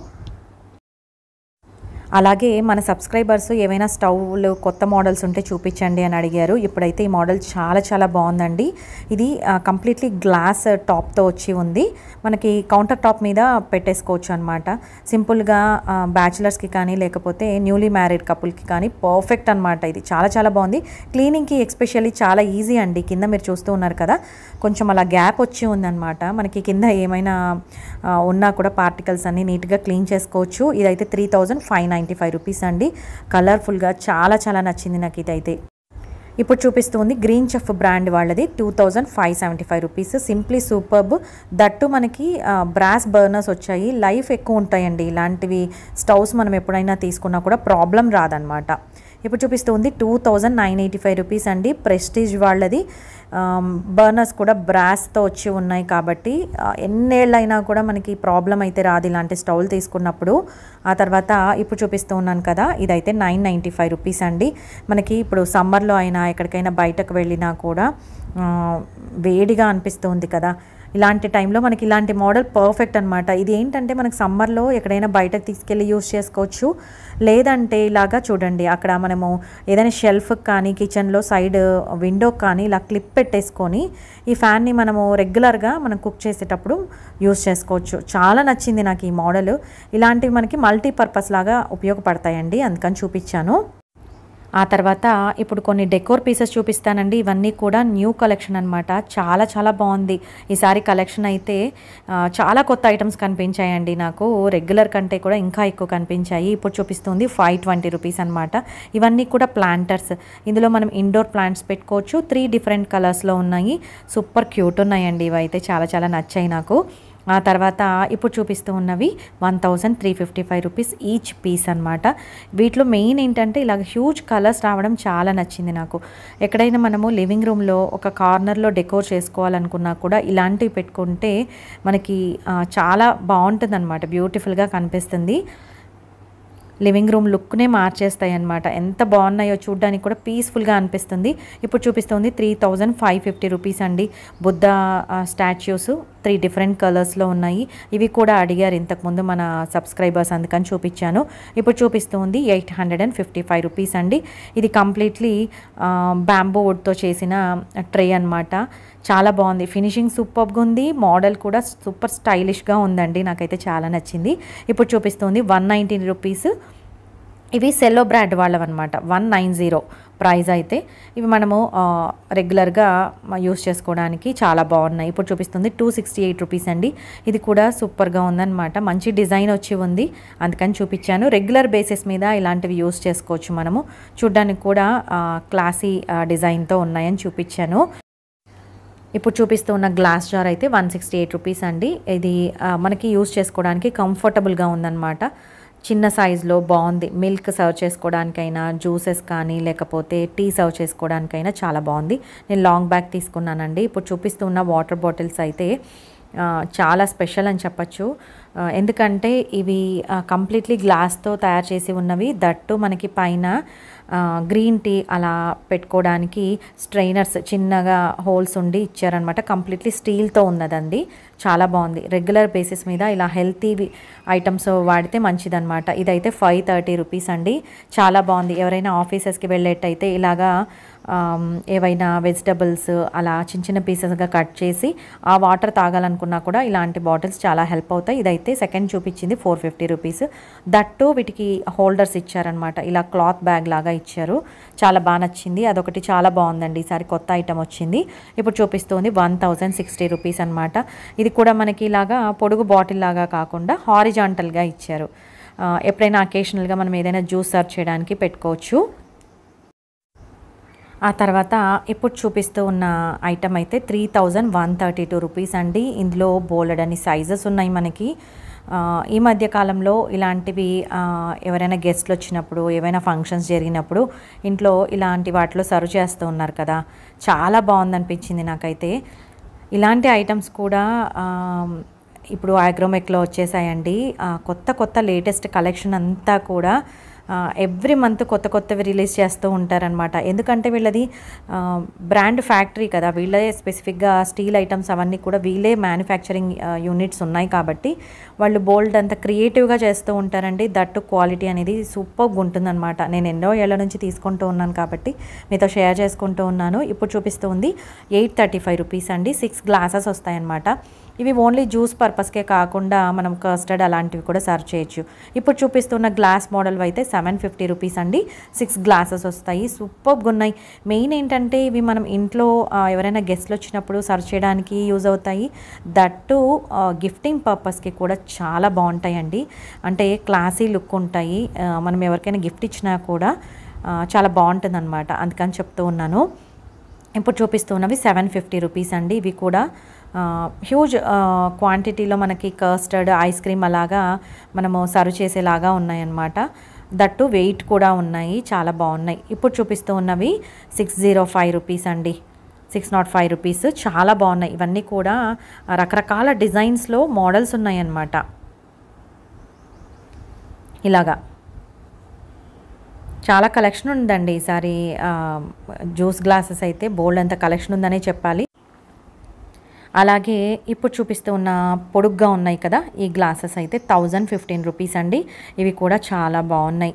Speaker 1: అలాగే మన సబ్స్క్రైబర్స్ ఏవైనా స్టవ్లు కొత్త మోడల్స్ ఉంటే చూపించండి అని అడిగారు. ఇప్పుడైతే ఈ మోడల్ చాలా చాలా బాగుందండి. ఇది కంప్లీట్లీ గ్లాస్ టాప్తో వచ్చి ఉంది. మనకి కౌంటర్ టాప్ మీద పెట్టేసుకోవచ్చు అనమాట. సింపుల్గా బ్యాచిలర్స్కి కానీ లేకపోతే న్యూలీ మ్యారీడ్ కపుల్కి కానీ పర్ఫెక్ట్ అనమాట. ఇది చాలా చాలా బాగుంది. క్లీనింగ్కి ఎస్పెషల్లీ చాలా ఈజీ అండి. కింద మీరు చూస్తూ ఉన్నారు కదా, కొంచెం అలా గ్యాప్ వచ్చి ఉందన్నమాట. మనకి కింద ఏమైనా ఉన్నా కూడా పార్టికల్స్ అన్నీ నీట్గా క్లీన్ చేసుకోవచ్చు. ఇదైతే three thousand five ninety five rupees అండి. కలర్ఫుల్గా చాలా చాలా నచ్చింది నాకు ఇదైతే. ఇప్పుడు చూపిస్తుంది గ్రీన్ చెఫ్ బ్రాండ్ వాళ్ళది, two thousand five seventy five rupees. Simply superb. That మనకి బ్రాస్ బర్నర్స్ వచ్చాయి. లైఫ్ ఎక్కువ ఉంటాయండి ఇలాంటివి స్టవ్స్. మనం ఎప్పుడైనా తీసుకున్నా కూడా ప్రాబ్లం రాదనమాట. ఇప్పుడు చూపిస్తుంది two thousand nine eighty five rupees అండి. ప్రెస్టీజ్ వాళ్ళది. బర్నర్స్ కూడా బ్రాస్తో వచ్చి ఉన్నాయి కాబట్టి ఎన్నేళ్ళైనా కూడా మనకి ప్రాబ్లం అయితే రాదు ఇలాంటి స్టవ్లు తీసుకున్నప్పుడు. ఆ తర్వాత ఇప్పుడు చూపిస్తూ ఉన్నాను కదా, ఇదైతే నైన్ నైంటీ ఫైవ్ రూపీస్ అండి. మనకి ఇప్పుడు సమ్మర్లో అయినా ఎక్కడికైనా బయటకు వెళ్ళినా కూడా వేడిగా అనిపిస్తుంది కదా, ఇలాంటి టైంలో మనకి ఇలాంటి మోడల్ పర్ఫెక్ట్ అనమాట. ఇది ఏంటంటే మనకి సమ్మర్లో ఎక్కడైనా బయటకు తీసుకెళ్ళి యూస్ చేసుకోవచ్చు. లేదంటే ఇలాగా చూడండి, అక్కడ మనము ఏదైనా షెల్ఫ్కి కానీ కిచెన్లో సైడ్ విండోకి కానీ ఇలా క్లిప్ పెట్టేసుకొని ఈ ఫ్యాన్ని మనము రెగ్యులర్గా మనం కుక్ చేసేటప్పుడు యూస్ చేసుకోవచ్చు. చాలా నచ్చింది నాకు ఈ మోడల్. ఇలాంటివి మనకి మల్టీపర్పస్ లాగా ఉపయోగపడతాయండి, అందుకని చూపించాను. ఆ తర్వాత ఇప్పుడు కొన్ని డెకోర్ పీసెస్ చూపిస్తానండి. ఇవన్నీ కూడా న్యూ కలెక్షన్ అనమాట. చాలా చాలా బాగుంది ఈసారి కలెక్షన్ అయితే. చాలా కొత్త ఐటమ్స్ కనిపించాయండి నాకు, రెగ్యులర్ కంటే కూడా ఇంకా ఎక్కువ కనిపించాయి. ఇప్పుడు చూపిస్తుంది ఫైవ్ ట్వంటీ రూపీస్ అనమాట. ఇవన్నీ కూడా ప్లాంటర్స్. ఇందులో మనం ఇండోర్ ప్లాంట్స్ పెట్టుకోవచ్చు. త్రీ డిఫరెంట్ కలర్స్లో ఉన్నాయి. సూపర్ క్యూట్ ఉన్నాయండి ఇవైతే, చాలా చాలా నచ్చాయి నాకు. ఆ తర్వాత ఇప్పుడు చూపిస్తూ ఉన్నవి one thousand three fifty five rupees each piece అనమాట. వీటిలో మెయిన్ ఏంటంటే ఇలాగ హ్యూజ్ కలర్స్ రావడం చాలా నచ్చింది నాకు. ఎక్కడైనా మనము లివింగ్ రూమ్లో ఒక కార్నర్లో డెకోర్ చేసుకోవాలనుకున్నా కూడా ఇలాంటివి పెట్టుకుంటే మనకి చాలా బాగుంటుంది అనమాట, బ్యూటిఫుల్గా కనిపిస్తుంది. లివింగ్ రూమ్ లుక్నే మార్చేస్తాయి అన్నమాట. ఎంత బాగున్నాయో చూడడానికి కూడా పీస్ఫుల్గా అనిపిస్తుంది. ఇప్పుడు చూపిస్తుంది three thousand five fifty rupees అండి. బుద్ధ స్టాచ్యూస్ త్రీ డిఫరెంట్ కలర్స్లో ఉన్నాయి. ఇవి కూడా అడిగారు ఇంతకుముందు మన సబ్స్క్రైబర్స్, అందుకని చూపించాను. ఇప్పుడు చూపిస్తుంది eight hundred and fifty five rupees అండి. ఇది కంప్లీట్లీ బ్యాంబూ వుడ్తో చేసిన ట్రే అనమాట. చాలా బాగుంది, ఫినిషింగ్ సూపర్గా ఉంది, మోడల్ కూడా సూపర్ స్టైలిష్గా ఉందండి, నాకైతే చాలా నచ్చింది. ఇప్పుడు చూపిస్తుంది వన్ నైంటీ రూపీస్. ఇవి సెల్లో బ్రాండ్ వాళ్ళవన్నమాట. వన్ నైన్ జీరో ప్రైస్ అయితే. ఇవి మనము రెగ్యులర్గా యూస్ చేసుకోవడానికి చాలా బాగున్నాయి. ఇప్పుడు చూపిస్తుంది టూ సిక్స్టీ ఎయిట్ రూపీస్ అండి. ఇది కూడా సూపర్గా ఉందన్నమాట. మంచి డిజైన్ వచ్చి ఉంది, అందుకని చూపించాను. రెగ్యులర్ బేసిస్ మీద ఇలాంటివి యూస్ చేసుకోవచ్చు మనము. చూడ్డానికి కూడా క్లాసీ డిజైన్తో ఉన్నాయని చూపించాను. ఇప్పుడు చూపిస్తూ ఉన్న గ్లాస్ జార్ అయితే వన్ సిక్స్టీ ఎయిట్ రూపీస్ అండి. ఇది మనకి యూస్ చేసుకోవడానికి కంఫర్టబుల్గా ఉందన్నమాట. చిన్న సైజులో బాగుంది. మిల్క్ సర్వ్ చేసుకోవడానికైనా, జ్యూసెస్ కానీ లేకపోతే టీ సర్వ్ చేసుకోవడానికైనా చాలా బాగుంది. నేను లాంగ్ బ్యాగ్ తీసుకున్నానండి. ఇప్పుడు చూపిస్తూ ఉన్న వాటర్ బాటిల్స్ అయితే చాలా స్పెషల్ అని చెప్పచ్చు. ఎందుకంటే ఇవి కంప్లీట్లీ గ్లాస్తో తయారు చేసి ఉన్నవి. దట్టు మనకి పైన గ్రీన్ టీ అలా పెట్టుకోవడానికి స్ట్రైనర్స్ చిన్నగా హోల్స్ ఉండి ఇచ్చారనమాట. కంప్లీట్లీ స్టీల్తో ఉన్నదండి. చాలా బాగుంది. రెగ్యులర్ బేసిస్ మీద ఇలా హెల్తీ ఐటమ్స్ వాడితే మంచిదన్నమాట. ఇదైతే ఫైవ్ థర్టీ రూపీస్ అండి. చాలా బాగుంది. ఎవరైనా ఆఫీసెస్కి వెళ్ళేటైతే ఇలాగా ఏవైనా వెజిటబుల్స్ అలా చిన్న చిన్న పీసెస్గా కట్ చేసి ఆ వాటర్ తాగాలనుకున్నా కూడా ఇలాంటి బాటిల్స్ చాలా హెల్ప్ అవుతాయి. ఇదైతే సెకండ్ చూపించింది ఫోర్ ఫిఫ్టీ రూపీస్. దట్టు వీటికి హోల్డర్స్ ఇచ్చారనమాట. ఇలా క్లాత్ బ్యాగ్ లాగా ఇచ్చారు. చాలా బాగా నచ్చింది. అదొకటి చాలా బాగుందండి. ఈసారి కొత్త ఐటమ్ వచ్చింది. ఇప్పుడు చూపిస్తుంది వన్ థౌజండ్ సిక్స్టీ రూపీస్ అనమాట. ఇది కూడా మనకి ఇలాగా పొడుగు బాటిల్ లాగా కాకుండా హారిజాంటల్గా ఇచ్చారు. ఎప్పుడైనా అకేషనల్గా మనం ఏదైనా జ్యూస్ సర్వ్ చేయడానికి పెట్టుకోవచ్చు. ఆ తర్వాత ఇప్పుడు చూపిస్తూ ఉన్న ఐటమ్ అయితే three thousand one thirty two rupees అండి. ఇందులో బోలెడ్ అని సైజెస్ ఉన్నాయి మనకి. ఈ మధ్య కాలంలో ఇలాంటివి ఎవరైనా గెస్ట్లు వచ్చినప్పుడు, ఏవైనా ఫంక్షన్స్ జరిగినప్పుడు ఇంట్లో ఇలాంటి వాటిలో సర్వ్ చేస్తూ ఉన్నారు కదా. చాలా బాగుందనిపించింది నాకైతే. ఇలాంటి ఐటమ్స్ కూడా ఇప్పుడు అగ్రోమెక్లో వచ్చేసాయండి. కొత్త కొత్త లేటెస్ట్ కలెక్షన్ అంతా కూడా ఎవ్రీ మంత్ కొత్త కొత్తవి రిలీజ్ చేస్తూ ఉంటారనమాట. ఎందుకంటే వీళ్ళది బ్రాండ్ ఫ్యాక్టరీ కదా. వీళ్ళే స్పెసిఫిక్గా స్టీల్ ఐటమ్స్ అవన్నీ కూడా వీళ్ళే మ్యానుఫ్యాక్చరింగ్ యూనిట్స్ ఉన్నాయి కాబట్టి వాళ్ళు బోల్డ్ అంత క్రియేటివ్గా చేస్తూ ఉంటారండి. దట్టు క్వాలిటీ అనేది సూపర్గా ఉంటుందన్నమాట. నేను ఎన్నో ఏళ్ల నుంచి తీసుకుంటూ ఉన్నాను కాబట్టి మీతో షేర్ చేసుకుంటూ ఉన్నాను. ఇప్పుడు చూపిస్తూ ఉంది ఎయిట్ థర్టీ ఫైవ్ రూపీస్ అండి. సిక్స్ గ్లాసెస్ వస్తాయన్నమాట. ఇవి ఓన్లీ జ్యూస్ పర్పస్కే కాకుండా మనం కస్టర్డ్ అలాంటివి కూడా సర్వ్ చేయొచ్చు. ఇప్పుడు చూపిస్తున్న గ్లాస్ మోడల్ అయితే సెవెన్ ఫిఫ్టీ రూపీస్ అండి. సిక్స్ గ్లాసెస్ వస్తాయి. సూపర్గా ఉన్నాయి. మెయిన్ ఏంటంటే ఇవి మనం ఇంట్లో ఎవరైనా గెస్ట్లు వచ్చినప్పుడు సర్వ్ చేయడానికి యూజ్ అవుతాయి. దట్టు గిఫ్టింగ్ పర్పస్కి కూడా చాలా బాగుంటాయండి. అంటే క్లాసీ లుక్ ఉంటాయి. మనం ఎవరికైనా గిఫ్ట్ ఇచ్చినా కూడా చాలా బాగుంటుంది అనమాట. అందుకని చెప్తూ ఉన్నాను. ఇప్పుడు చూపిస్తున్నవి సెవెన్ ఫిఫ్టీ రూపీస్ అండి. ఇవి కూడా హ్యూజ్ క్వాంటిటీలో మనకి కస్టర్డ్, ఐస్ క్రీమ్ అలాగా మనము సర్వ్ చేసేలాగా ఉన్నాయన్నమాట. దట్టు వెయిట్ కూడా ఉన్నాయి. చాలా బాగున్నాయి. ఇప్పుడు చూపిస్తూ ఉన్నవి సిక్స్ జీరో ఫైవ్ రూపీస్ అండి. Six nought five rupees. చాలా బాగున్నాయి. ఇవన్నీ కూడా రకరకాల డిజైన్స్లో మోడల్స్ ఉన్నాయన్నమాట. ఇలాగా చాలా కలెక్షన్ ఉందండి ఈసారి. జ్యూస్ గ్లాసెస్ అయితే బోల్డ్ అంత కలెక్షన్ ఉందనే చెప్పాలి. అలాగే ఇప్పుడు చూపిస్తూ ఉన్న పొడుగ్గా ఉన్నాయి కదా ఈ గ్లాసెస్ అయితే థౌజండ్ ఫిఫ్టీన్ రూపీస్ అండి. ఇవి కూడా చాలా బాగున్నాయి.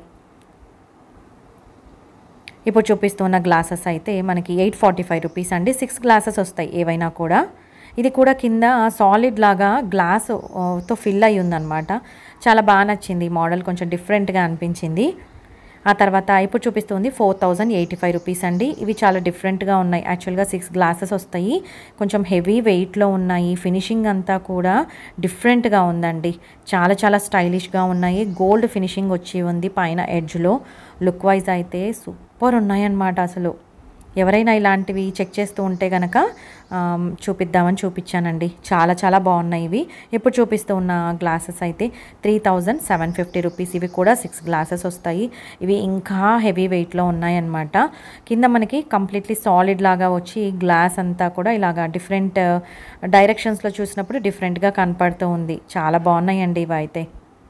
Speaker 1: ఇప్పుడు చూపిస్తున్న గ్లాసెస్ అయితే మనకి ఎయిట్ ఫార్టీ ఫైవ్ రూపీస్ అండి. సిక్స్ గ్లాసెస్ వస్తాయి ఏవైనా కూడా. ఇది కూడా కింద సాలిడ్ లాగా గ్లాస్తో ఫిల్ అయి ఉందన్నమాట. చాలా బాగా నచ్చింది. మోడల్ కొంచెం డిఫరెంట్గా అనిపించింది. ఆ తర్వాత ఇప్పుడు చూపిస్తుంది four thousand eighty five rupees అండి. ఇవి చాలా డిఫరెంట్గా ఉన్నాయి. యాక్చువల్గా సిక్స్ గ్లాసెస్ వస్తాయి. కొంచెం హెవీ వెయిట్లో ఉన్నాయి. ఫినిషింగ్ అంతా కూడా డిఫరెంట్గా ఉందండి. చాలా చాలా స్టైలిష్గా ఉన్నాయి. గోల్డ్ ఫినిషింగ్ వచ్చి ఉంది పైన ఎడ్జ్లో. లుక్ వైజ్ అయితే సూపర్ ఉన్నాయన్నమాట. అసలు ఎవరైనా ఇలాంటివి చెక్ చేస్తూ ఉంటే కనుక చూపిద్దామని చూపించానండి. చాలా చాలా బాగున్నాయి ఇవి. ఇప్పుడు చూపిస్తూ ఉన్న గ్లాసెస్ అయితే three thousand seven fifty rupees. ఇవి కూడా సిక్స్ గ్లాసెస్ వస్తాయి. ఇవి ఇంకా హెవీ వెయిట్లో ఉన్నాయన్నమాట. కింద మనకి కంప్లీట్లీ సాలిడ్ లాగా వచ్చి గ్లాస్ అంతా కూడా ఇలాగా డిఫరెంట్ డైరెక్షన్స్లో చూసినప్పుడు డిఫరెంట్గా కనపడుతూ ఉంది. చాలా బాగున్నాయండి ఇవి అయితే.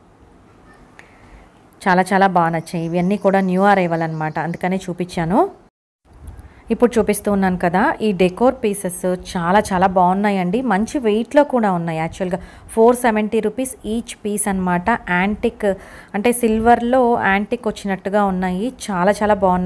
Speaker 1: చాలా చాలా బాగా నచ్చాయి. ఇవన్నీ కూడా న్యూ అరైవల్ అనమాట. అందుకనే చూపించాను. ఇప్పుడు చూపిస్తూ ఉన్నాను కదా ఈ డెకోర్ పీసెస్ చాలా చాలా బాగున్నాయండి. మంచి వెయిట్లో కూడా ఉన్నాయి. యాక్చువల్గా four seventy rupees each piece అనమాట. యాంటిక్ అంటే సిల్వర్లో యాంటిక్ వచ్చినట్టుగా ఉన్నాయి. చాలా చాలా బాగున్నాయి.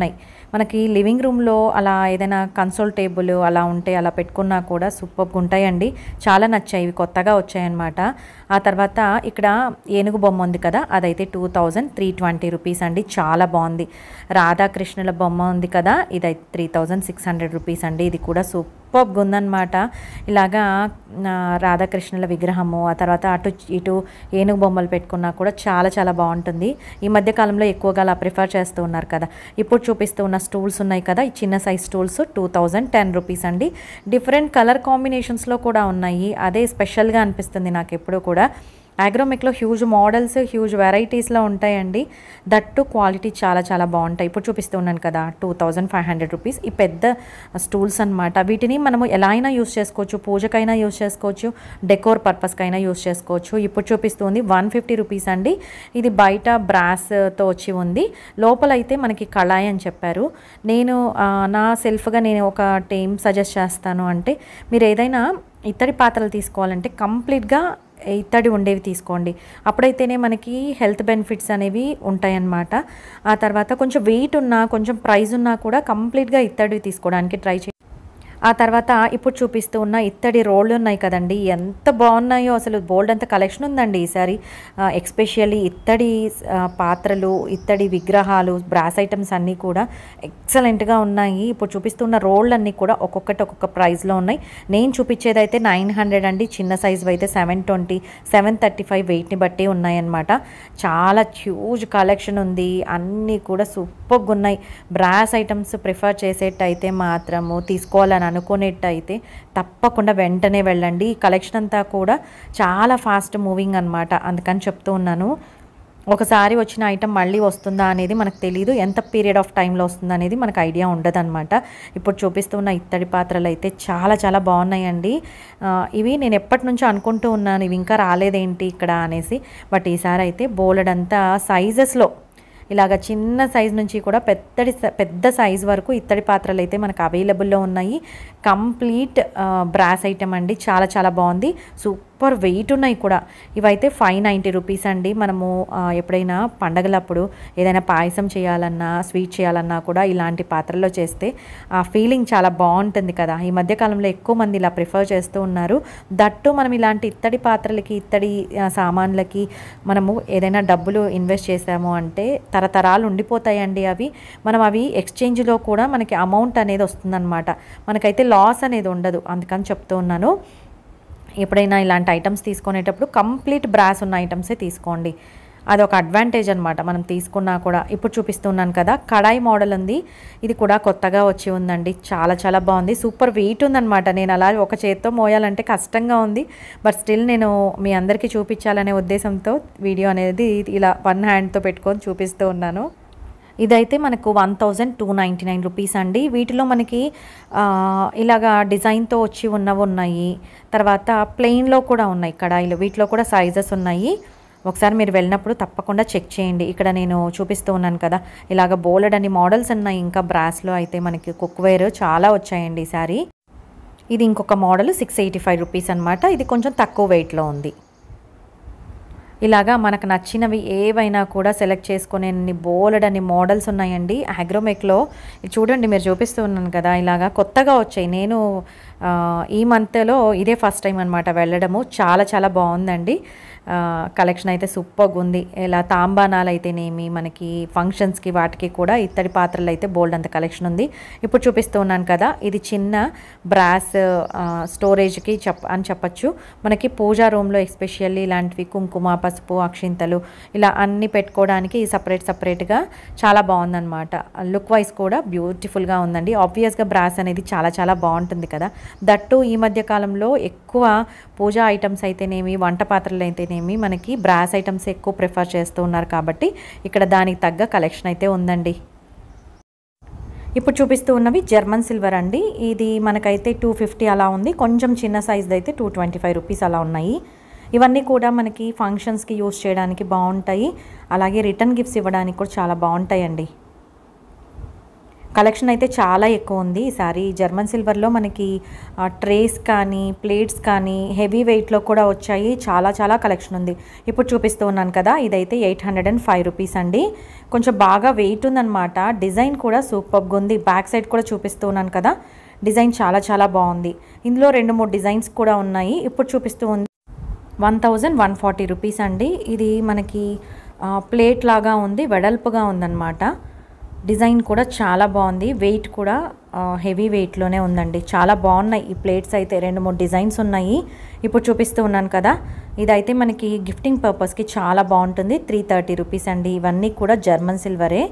Speaker 1: మనకి లివింగ్ రూమ్లో అలా ఏదైనా కన్సోల్ టేబుల్ అలా ఉంటే అలా పెట్టుకున్నా కూడా సూపర్గా ఉంటాయండి. చాలా నచ్చాయి, ఇవి కొత్తగా వచ్చాయన్నమాట. ఆ తర్వాత ఇక్కడ ఏనుగు బొమ్మ ఉంది కదా, అదైతే two thousand three twenty rupees అండి. చాలా బాగుంది. రాధాకృష్ణుల బొమ్మ ఉంది కదా, ఇదైతే three thousand six hundred rupees అండి. ఇది కూడా సూపర్గా ఉందన్నమాట. ఇలాగా రాధాకృష్ణుల విగ్రహము, ఆ తర్వాత అటు ఇటు ఏనుగు బొమ్మలు పెట్టుకున్నా కూడా చాలా చాలా బాగుంటుంది. ఈ మధ్య కాలంలో ఎక్కువగా అలా ప్రిఫర్ చేస్తూ ఉన్నారు కదా. ఇప్పుడు చూపిస్తూ ఉన్న స్టూల్స్ ఉన్నాయి కదా, ఈ చిన్న size stools two thousand ten rupees అండి. డిఫరెంట్ కలర్ కాంబినేషన్స్లో కూడా ఉన్నాయి, అదే స్పెషల్గా అనిపిస్తుంది నాకు ఎప్పుడు కూడా. అగ్రోమెక్లో హ్యూజ్ మోడల్స్, హ్యూజ్ వెరైటీస్లో ఉంటాయండి. దట్టు క్వాలిటీ చాలా చాలా బాగుంటాయి. ఇప్పుడు చూపిస్తూ ఉన్నాను కదా, two thousand five hundred rupees ఈ పెద్ద స్టూల్స్ అనమాట. వీటిని మనము ఎలా అయినా యూస్ చేసుకోవచ్చు, పూజకైనా యూస్ చేసుకోవచ్చు, డెకోర్ పర్పస్కైనా యూస్ చేసుకోవచ్చు. ఇప్పుడు చూపిస్తుంది వన్ ఫిఫ్టీ రూపీస్ అండి. ఇది బయట బ్రాస్తో వచ్చి ఉంది, లోపలైతే మనకి కళాయి అని చెప్పారు. నేను నా సెల్ఫ్గా నేను ఒక టైం సజెస్ట్ చేస్తాను అంటే, మీరు ఏదైనా ఇత్తడి పాత్రలు తీసుకోవాలంటే కంప్లీట్గా ఇత్తడి ఉండేవి తీసుకోండి. అప్పుడైతేనే మనకి హెల్త్ బెనిఫిట్స్ అనేవి ఉంటాయన్నమాట. ఆ తర్వాత కొంచెం వెయిట్ ఉన్నా, కొంచెం ప్రైస్ ఉన్నా కూడా కంప్లీట్గా ఇత్తడివి తీసుకోవడానికి ట్రై చేయండి. ఆ తర్వాత ఇప్పుడు చూపిస్తూ ఉన్న ఇత్తడి రోళ్ళు ఉన్నాయి కదండి, ఎంత బాగున్నాయో అసలు. బోల్డ్ అంత కలెక్షన్ ఉందండి ఈసారి. ఎక్స్పెషల్లీ ఇత్తడి పాత్రలు, ఇత్తడి విగ్రహాలు, బ్రాస్ ఐటమ్స్ అన్నీ కూడా ఎక్సలెంట్గా ఉన్నాయి. ఇప్పుడు చూపిస్తున్న రోళ్ళు అన్నీ కూడా ఒక్కొక్కటి ఒక్కొక్క ప్రైస్లో ఉన్నాయి. నేను చూపించేది అయితే నైన్ హండ్రెడ్ అండి, చిన్న సైజు అయితే seven twenty seven thirty five వెయిట్ని బట్టి ఉన్నాయన్నమాట. చాలా హ్యూజ్ కలెక్షన్ ఉంది, అన్నీ కూడా సూపర్గా ఉన్నాయి. బ్రాస్ ఐటమ్స్ ప్రిఫర్ చేసేటైతే మాత్రము తీసుకోవాలని అనుకునేట్టయితే తప్పకుండా వెంటనే వెళ్ళండి. ఈ కలెక్షన్ అంతా కూడా చాలా ఫాస్ట్ మూవింగ్ అనమాట, అందుకని చెప్తూ ఉన్నాను. ఒకసారి వచ్చిన ఐటమ్ మళ్ళీ వస్తుందా అనేది మనకు తెలియదు, ఎంత పీరియడ్ ఆఫ్ టైంలో వస్తుందా అనేది మనకు ఐడియా ఉండదన్నమాట. ఇప్పుడు చూపిస్తున్న ఇత్తడి పాత్రలు అయితే చాలా చాలా బాగున్నాయండి. ఇవి నేను ఎప్పటి నుంచో అనుకుంటూ ఉన్నాను, ఇవి ఇంకా రాలేదేంటి ఇక్కడ అనేసి. బట్ ఈసారి అయితే బోలెడంతా సైజెస్లో, ఇలాగ చిన్న సైజ్ నుంచి కూడా పెద్దడి పెద్ద సైజ్ వరకు ఇత్తడి పాత్రలు అయితే మనకు అవైలబుల్లో ఉన్నాయి. కంప్లీట్ బ్రాస్ ఐటమ్ అండి, చాలా చాలా బాగుంది. సూపర్ వెయిట్ ఉన్నాయి కూడా. ఇవైతే ఫైవ్ నైంటీ రూపీస్ అండి. మనము ఎప్పుడైనా పండగలప్పుడు ఏదైనా పాయసం చేయాలన్నా, స్వీట్ చేయాలన్నా కూడా ఇలాంటి పాత్రల్లో చేస్తే ఆ ఫీలింగ్ చాలా బాగుంటుంది కదా. ఈ మధ్యకాలంలో ఎక్కువ మంది ఇలా ప్రిఫర్ చేస్తూ ఉన్నారు. దట్టు మనం ఇలాంటి ఇత్తడి పాత్రలకి, ఇత్తడి సామాన్లకి మనము ఏదైనా డబ్బులు ఇన్వెస్ట్ చేసాము అంటే తరతరాలు ఉండిపోతాయండి అవి. మనం అవి ఎక్స్చేంజ్లో కూడా మనకి అమౌంట్ అనేది వస్తుందన్నమాట, మనకైతే లాస్ అనేది ఉండదు. అందుకని చెప్తూ ఉన్నాను, ఎప్పుడైనా ఇలాంటి ఐటమ్స్ తీసుకునేటప్పుడు కంప్లీట్ బ్రాస్ ఉన్న ఐటమ్సే తీసుకోండి, అదొక అడ్వాంటేజ్ అనమాట మనం తీసుకున్నా కూడా. ఇప్పుడు చూపిస్తున్నాను కదా, కడాయి మోడల్ ఉంది, ఇది కూడా కొత్తగా వచ్చి ఉందండి. చాలా చాలా బాగుంది, సూపర్ వెయిట్ ఉందన్నమాట. నేను అలా ఒక చేత్తో మోయాలంటే కష్టంగా ఉంది, బట్ స్టిల్ నేను మీ అందరికీ చూపించాలనే ఉద్దేశంతో వీడియో అనేది ఇలా వన్ హ్యాండ్తో పెట్టుకొని చూపిస్తూ ఉన్నాను. ఇదైతే మనకు one thousand two ninety nine rupees అండి. వీటిలో మనకి ఇలాగా డిజైన్తో వచ్చి ఉన్నవి ఉన్నాయి, తర్వాత ప్లెయిన్లో కూడా ఉన్నాయి కడాయిలు. వీటిలో కూడా సైజెస్ ఉన్నాయి, ఒకసారి మీరు వెళ్ళినప్పుడు తప్పకుండా చెక్ చేయండి. ఇక్కడ నేను చూపిస్తూ ఉన్నాను కదా, ఇలాగ బోలెడ్ అని మోడల్స్ ఉన్నాయి. ఇంకా బ్రాస్లో అయితే మనకి కుక్వేర్ చాలా వచ్చాయండి ఈసారి. ఇది ఇంకొక model six eighty five rupees అనమాట. ఇది కొంచెం తక్కువ వెయిట్లో ఉంది. ఇలాగా మనకు నచ్చినవి ఏవైనా కూడా సెలెక్ట్ చేసుకునే బోలెడని మోడల్స్ ఉన్నాయండి అగ్రోమెక్లో. చూడండి, మీరు చూపిస్తూ ఉన్నాను కదా, ఇలాగా కొత్తగా వచ్చాయి. నేను ఈ మంత్లో ఇదే ఫస్ట్ టైం అనమాట వెళ్ళడము. చాలా చాలా బాగుందండి కలెక్షన్ అయితే, సూపర్గా ఉంది. ఇలా తాంబానాలు అయితేనేమి, మనకి ఫంక్షన్స్కి వాటికి కూడా ఇత్తడి పాత్రలు అయితే బోల్డ్ అంత కలెక్షన్ ఉంది. ఇప్పుడు చూపిస్తూ ఉన్నాను కదా, ఇది చిన్న బ్రాస్ స్టోరేజ్కి చెప్ అని చెప్పచ్చు. మనకి పూజా రూమ్లో ఎస్పెషల్లీ ఇలాంటివి కుంకుమ, పసుపు, అక్షింతలు ఇలా అన్నీ పెట్టుకోవడానికి సపరేట్ సపరేట్గా చాలా బాగుందన్నమాట. లుక్ వైజ్ కూడా బ్యూటిఫుల్గా ఉందండి. ఆబ్వియస్గా బ్రాస్ అనేది చాలా చాలా బాగుంటుంది కదా. దట్టు ఈ మధ్య కాలంలో ఎక్కువ పూజా ఐటమ్స్ అయితేనేమి, వంట పాత్రలు అయితేనేమి మనకి బ్రాస్ ఐటమ్స్ ఎక్కువ ప్రిఫర్ చేస్తూ ఉన్నారు కాబట్టి ఇక్కడ దానికి తగ్గ కలెక్షన్ అయితే ఉందండి. ఇప్పుడు చూపిస్తూ ఉన్నవి జర్మన్ సిల్వర్ అండి. ఇది మనకైతే టూ ఫిఫ్టీ అలా ఉంది, కొంచెం చిన్న సైజ్ అయితే టూ ట్వంటీ ఫైవ్ రూపీస్ అలా ఉన్నాయి. ఇవన్నీ కూడా మనకి ఫంక్షన్స్కి యూస్ చేయడానికి బాగుంటాయి, అలాగే రిటర్న్ గిఫ్ట్స్ ఇవ్వడానికి కూడా చాలా బాగుంటాయండి. కలెక్షన్ అయితే చాలా ఎక్కువ ఉంది ఈసారి. జర్మన్ సిల్వర్లో మనకి ట్రేస్ కానీ ప్లేట్స్ కానీ హెవీ వెయిట్లో కూడా వచ్చాయి. చాలా చాలా కలెక్షన్ ఉంది. ఇప్పుడు చూపిస్తూ ఉన్నాను కదా, ఇదైతే eight hundred and five rupees అండి. కొంచెం బాగా వెయిట్ ఉందన్నమాట. డిజైన్ కూడా సూపర్గా ఉంది. బ్యాక్ సైడ్ కూడా చూపిస్తూ ఉన్నాను కదా, డిజైన్ చాలా చాలా బాగుంది. ఇందులో రెండు మూడు డిజైన్స్ కూడా ఉన్నాయి. ఇప్పుడు చూపిస్తూ ఉంది one thousand one forty rupees అండి. ఇది మనకి ప్లేట్ లాగా ఉంది, వెడల్పుగా ఉందన్నమాట. డిజైన్ కూడా చాలా బాగుంది. వెయిట్ కూడా హెవీ వెయిట్లోనే ఉందండి. చాలా బాగున్నాయి ఈ ప్లేట్స్ అయితే. రెండు మూడు డిజైన్స్ ఉన్నాయి. ఇప్పుడు చూపిస్తూ ఉన్నాను కదా, ఇదైతే మనకి గిఫ్టింగ్ పర్పస్కి చాలా బాగుంటుంది. త్రీ థర్టీ రూపీస్ అండి. ఇవన్నీ కూడా జర్మన్ సిల్వరే,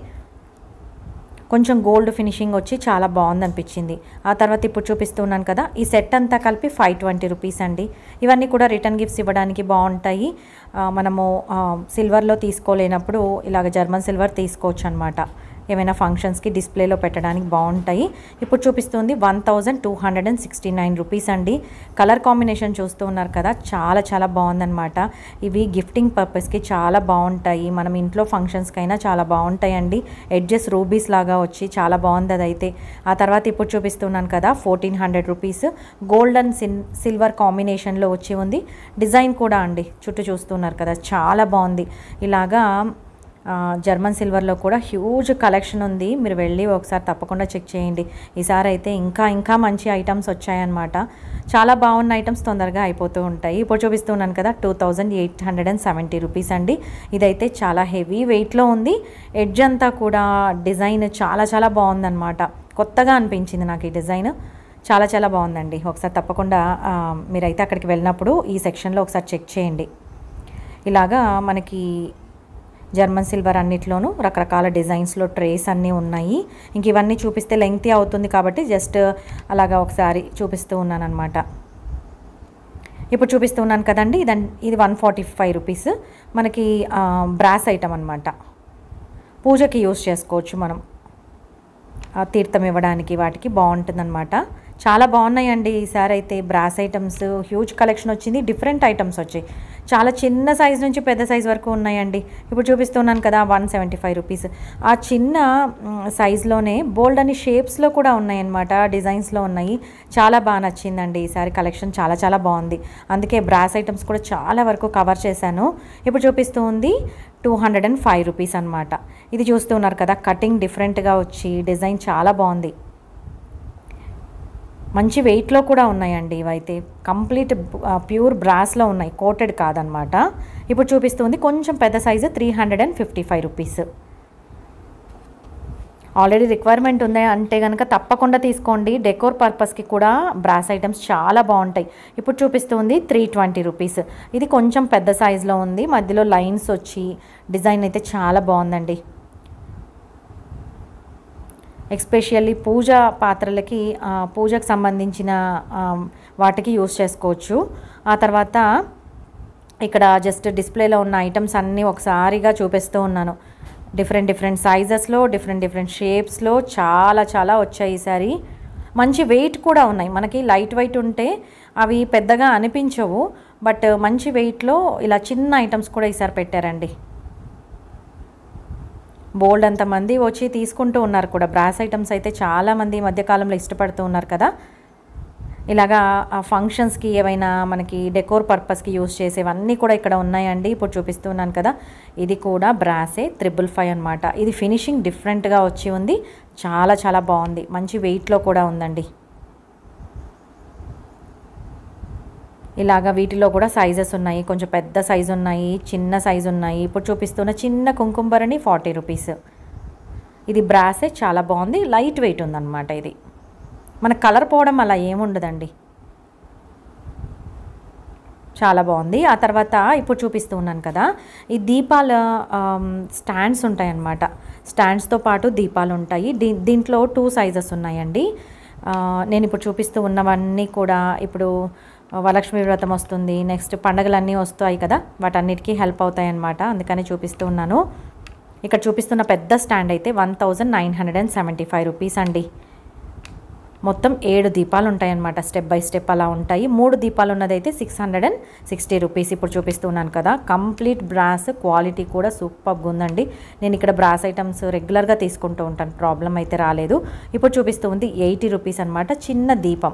Speaker 1: కొంచెం గోల్డ్ ఫినిషింగ్ వచ్చి చాలా బాగుంది అనిపించింది. ఆ తర్వాత ఇప్పుడు చూపిస్తూ ఉన్నాను కదా, ఈ సెట్ అంతా కలిపి ఫైవ్ ట్వంటీ రూపీస్ అండి. ఇవన్నీ కూడా రిటర్న్ గిఫ్ట్స్ ఇవ్వడానికి బాగుంటాయి. మనము సిల్వర్లో తీసుకోలేనప్పుడు ఇలాగ జర్మన్ సిల్వర్ తీసుకోవచ్చు అనమాట. ఏమైనా ఫంక్షన్స్కి డిస్ప్లేలో పెట్టడానికి బాగుంటాయి. ఇప్పుడు చూపిస్తుంది one thousand two hundred and sixty nine rupees అండి. కలర్ కాంబినేషన్ చూస్తూ ఉన్నారు కదా, చాలా చాలా బాగుందన్నమాట. ఇవి గిఫ్టింగ్ పర్పస్కి చాలా బాగుంటాయి. మనం ఇంట్లో ఫంక్షన్స్కైనా చాలా బాగుంటాయండి. ఎడ్జెస్ రూబీస్ లాగా వచ్చి చాలా బాగుంది అదైతే. ఆ తర్వాత ఇప్పుడు చూపిస్తున్నాను కదా, fourteen hundred rupees gold and సిన్ సిల్వర్ కాంబినేషన్లో వచ్చి ఉంది. డిజైన్ కూడా అండి చుట్టూ చూస్తున్నారు కదా, చాలా బాగుంది. ఇలాగా జర్మన్ సిల్వర్లో కూడా హ్యూజ్ కలెక్షన్ ఉంది. మీరు వెళ్ళి ఒకసారి తప్పకుండా చెక్ చేయండి. ఈసారి అయితే ఇంకా ఇంకా మంచి ఐటమ్స్ వచ్చాయన్నమాట. చాలా బాగున్న ఐటమ్స్ తొందరగా అయిపోతూ ఉంటాయి. ఇప్పుడు చూపిస్తున్నాను కదా, two thousand eight hundred and seventy rupees అండి. ఇదైతే చాలా హెవీ వెయిట్లో ఉంది. ఎడ్జ్ అంతా కూడా డిజైన్ చాలా చాలా బాగుందన్నమాట. కొత్తగా అనిపించింది నాకు ఈ డిజైన్. చాలా చాలా బాగుందండి. ఒకసారి తప్పకుండా మీరైతే అక్కడికి వెళ్ళినప్పుడు ఈ సెక్షన్లో ఒకసారి చెక్ చేయండి. ఇలాగా మనకి జర్మన్ సిల్వర్ అన్నిట్లోనూ రకరకాల డిజైన్స్లో ట్రేస్ అన్నీ ఉన్నాయి. ఇంక ఇవన్నీ చూపిస్తే లెంగ్తీ అవుతుంది కాబట్టి జస్ట్ అలాగా ఒకసారి చూపిస్తూ ఉన్నాను అనమాట. ఇప్పుడు చూపిస్తూ ఉన్నాను కదండి, ఇదం ఇది వన్ ఫార్టీ ఫైవ్ రూపీస్. మనకి బ్రాస్ ఐటమ్ అనమాట. పూజకి యూస్ చేసుకోవచ్చు మనం, తీర్థం ఇవ్వడానికి వాటికి బాగుంటుందన్నమాట. చాలా బాగున్నాయండి ఈసారి అయితే. బ్రాస్ ఐటమ్స్ హ్యూజ్ కలెక్షన్ వచ్చింది. డిఫరెంట్ ఐటమ్స్ వచ్చాయి. చాలా చిన్న సైజ్ నుంచి పెద్ద సైజ్ వరకు ఉన్నాయండి. ఇప్పుడు చూపిస్తున్నాను కదా, వన్ సెవెంటీ ఫైవ్ రూపీస్. ఆ చిన్న సైజులోనే బోల్డ్ అని షేప్స్లో కూడా ఉన్నాయన్నమాట, డిజైన్స్లో ఉన్నాయి. చాలా బాగా నచ్చిందండి ఈసారి కలెక్షన్. చాలా చాలా బాగుంది. అందుకే బ్రాస్ ఐటమ్స్ కూడా చాలా వరకు కవర్ చేశాను. ఇప్పుడు చూపిస్తూ ఉంది two hundred and five rupees అనమాట. ఇది చూస్తూ ఉన్నారు కదా, కటింగ్ డిఫరెంట్గా వచ్చి డిజైన్ చాలా బాగుంది. మంచి వెయిట్లో కూడా ఉన్నాయండి ఇవైతే. కంప్లీట్ ప్యూర్ బ్రాస్లో ఉన్నాయి, కోటెడ్ కాదనమాట. ఇప్పుడు చూపిస్తుంది కొంచెం పెద్ద size three hundred and fifty five rupees. Already requirement ఉంది అంటే కనుక తప్పకుండా తీసుకోండి. డెకోర్ పర్పస్కి కూడా బ్రాస్ ఐటమ్స్ చాలా బాగుంటాయి. ఇప్పుడు చూపిస్తుంది త్రీ ట్వంటీ రూపీస్. ఇది కొంచెం పెద్ద సైజులో ఉంది. మధ్యలో లైన్స్ వచ్చి డిజైన్ అయితే చాలా బాగుందండి. ఎస్పెషల్లీ పూజ పాత్రలకి, పూజకు సంబంధించిన వాటికి యూస్ చేసుకోవచ్చు. ఆ తర్వాత ఇక్కడ జస్ట్ డిస్ప్లేలో ఉన్న ఐటమ్స్ అన్నీ ఒకసారిగా చూపిస్తూ ఉన్నాను. డిఫరెంట్ డిఫరెంట్ సైజెస్లో, డిఫరెంట్ డిఫరెంట్ షేప్స్లో చాలా చాలా వచ్చాయి ఈసారి. మంచి వెయిట్ కూడా ఉన్నాయి. మనకి లైట్ వెయిట్ ఉంటే అవి పెద్దగా అనిపించవు, బట్ మంచి వెయిట్లో ఇలా చిన్న ఐటమ్స్ కూడా ఈసారి పెట్టారండి. బోల్డ్ అంతమంది వచ్చి తీసుకుంటూ ఉన్నారు కూడా. బ్రాస్ ఐటమ్స్ అయితే చాలామంది ఈ మధ్యకాలంలో ఇష్టపడుతూ ఉన్నారు కదా. ఇలాగా ఫంక్షన్స్కి ఏవైనా మనకి డెకోర్ పర్పస్కి యూస్ చేసేవన్నీ కూడా ఇక్కడ ఉన్నాయండి. ఇప్పుడు చూపిస్తున్నాను కదా, ఇది కూడా బ్రాసే, త్రిబుల్ ఫైవ్ అనమాట. ఇది ఫినిషింగ్ డిఫరెంట్గా వచ్చి ఉంది. చాలా చాలా బాగుంది. మంచి వెయిట్లో కూడా ఉందండి. ఇలాగా వీటిలో కూడా సైజెస్ ఉన్నాయి. కొంచెం పెద్ద సైజు ఉన్నాయి, చిన్న సైజు ఉన్నాయి. ఇప్పుడు చూపిస్తున్న చిన్న కుంకుమభరణి ఫార్టీ రూపీస్. ఇది బ్రాసే, చాలా బాగుంది. లైట్ వెయిట్ ఉందన్నమాట. ఇది మన కలర్ పోవడం అలా ఏముండదండి, చాలా బాగుంది. ఆ తర్వాత ఇప్పుడు చూపిస్తూ ఉన్నాను కదా, ఈ దీపాల స్టాండ్స్ ఉంటాయన్నమాట. స్టాండ్స్తో పాటు దీపాలు ఉంటాయి. దీ దీంట్లో టూ సైజెస్ ఉన్నాయండి. నేను ఇప్పుడు చూపిస్తూ ఉన్నవన్నీ కూడా ఇప్పుడు వరలక్ష్మి వ్రతం వస్తుంది, నెక్స్ట్ పండుగలన్నీ వస్తాయి కదా, వాటన్నిటికీ హెల్ప్ అవుతాయి అన్నమాట. అందుకని చూపిస్తూ ఉన్నాను. ఇక్కడ చూపిస్తున్న పెద్ద స్టాండ్ అయితే one thousand nine hundred and seventy five rupees అండి. మొత్తం ఏడు దీపాలు ఉంటాయన్నమాట, స్టెప్ బై స్టెప్ అలా ఉంటాయి. మూడు దీపాలు ఉన్నదైతే six hundred and sixty rupees. ఇప్పుడు చూపిస్తున్నాను కదా, కంప్లీట్ బ్రాస్, క్వాలిటీ కూడా సూపర్గా ఉందండి. నేను ఇక్కడ బ్రాస్ ఐటమ్స్ రెగ్యులర్గా తీసుకుంటూ ఉంటాను, ప్రాబ్లం అయితే రాలేదు. ఇప్పుడు చూపిస్తూ ఉంది ఎయిటీ రూపీస్ అనమాట. చిన్న దీపం,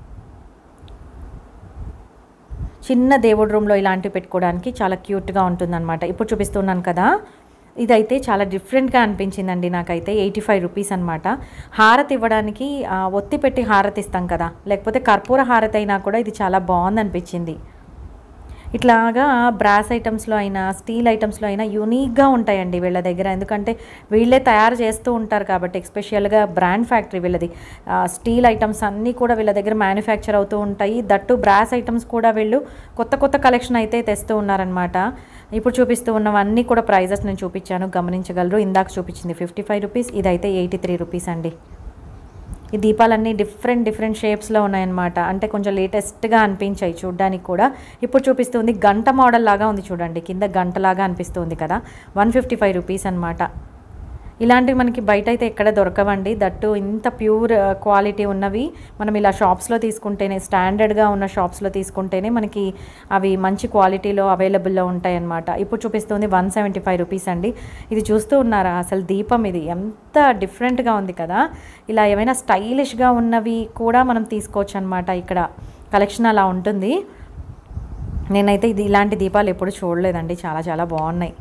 Speaker 1: చిన్న దేవుడి రూమ్లో ఇలాంటివి పెట్టుకోవడానికి చాలా క్యూట్గా ఉంటుందన్నమాట. ఇప్పుడు చూపిస్తున్నాను కదా, ఇదైతే చాలా డిఫరెంట్గా అనిపించిందండి నాకైతే. ఎయిటీ ఫైవ్ రూపీస్ అనమాట. హారతి ఇవ్వడానికి ఒత్తి పెట్టి హారతి ఇస్తాం కదా, లేకపోతే కర్పూర హారతి అయినా కూడా ఇది చాలా బాగుంది అనిపించింది. ఇట్లాగా బ్రాస్ ఐటమ్స్లో అయినా స్టీల్ ఐటమ్స్లో అయినా యూనిక్గా ఉంటాయండి వీళ్ళ దగ్గర, ఎందుకంటే వీళ్ళే తయారు చేస్తూ ఉంటారు కాబట్టి. ఎస్పెషల్గా బ్రాండ్ ఫ్యాక్టరీ వీళ్ళది. స్టీల్ ఐటమ్స్ అన్నీ కూడా వీళ్ళ దగ్గర మ్యానుఫ్యాక్చర్ అవుతూ ఉంటాయి. దట్టు బ్రాస్ ఐటమ్స్ కూడా వీళ్ళు కొత్త కొత్త కలెక్షన్ అయితే తెస్తూ ఉన్నారనమాట. ఇప్పుడు చూపిస్తూ ఉన్నవన్నీ కూడా ప్రైజెస్ నేను చూపించాను, గమనించగలరు. ఇందాక చూపించింది ఫిఫ్టీ ఫైవ్ రూపీస్, ఇదైతే ఎయిటీ త్రీ రూపీస్ అండి. ఈ దీపాలన్నీ డిఫరెంట్ డిఫరెంట్ షేప్స్లో ఉన్నాయన్నమాట, అంటే కొంచెం లేటెస్ట్గా అనిపించాయి చూడ్డానికి కూడా. ఇప్పుడు చూపిస్తుంది గంట మోడల్ లాగా ఉంది చూడండి, కింద గంటలాగా అనిపిస్తుంది కదా, వన్ ఫిఫ్టీ ఫైవ్ రూపీస్ అనమాట. ఇలాంటివి మనకి బయట అయితే ఎక్కడ దొరకవండి, దట్టు ఇంత ప్యూర్ క్వాలిటీ ఉన్నవి మనం ఇలా షాప్స్లో తీసుకుంటేనే, స్టాండర్డ్గా ఉన్న షాప్స్లో తీసుకుంటేనే మనకి అవి మంచి క్వాలిటీలో అవైలబుల్లో ఉంటాయన్నమాట. ఇప్పుడు చూపిస్తుంది వన్ సెవెంటీ ఫైవ్ రూపీస్ అండి. ఇది చూస్తూ ఉన్నారా, అసలు దీపం ఇది ఎంత డిఫరెంట్గా ఉంది కదా. ఇలా ఏమైనా స్టైలిష్గా ఉన్నవి కూడా మనం తీసుకోవచ్చు అనమాట. ఇక్కడ కలెక్షన్ అలా ఉంటుంది. నేనైతే ఇది ఇలాంటి దీపాలు ఎప్పుడు చూడలేదండి, చాలా చాలా బాగున్నాయి.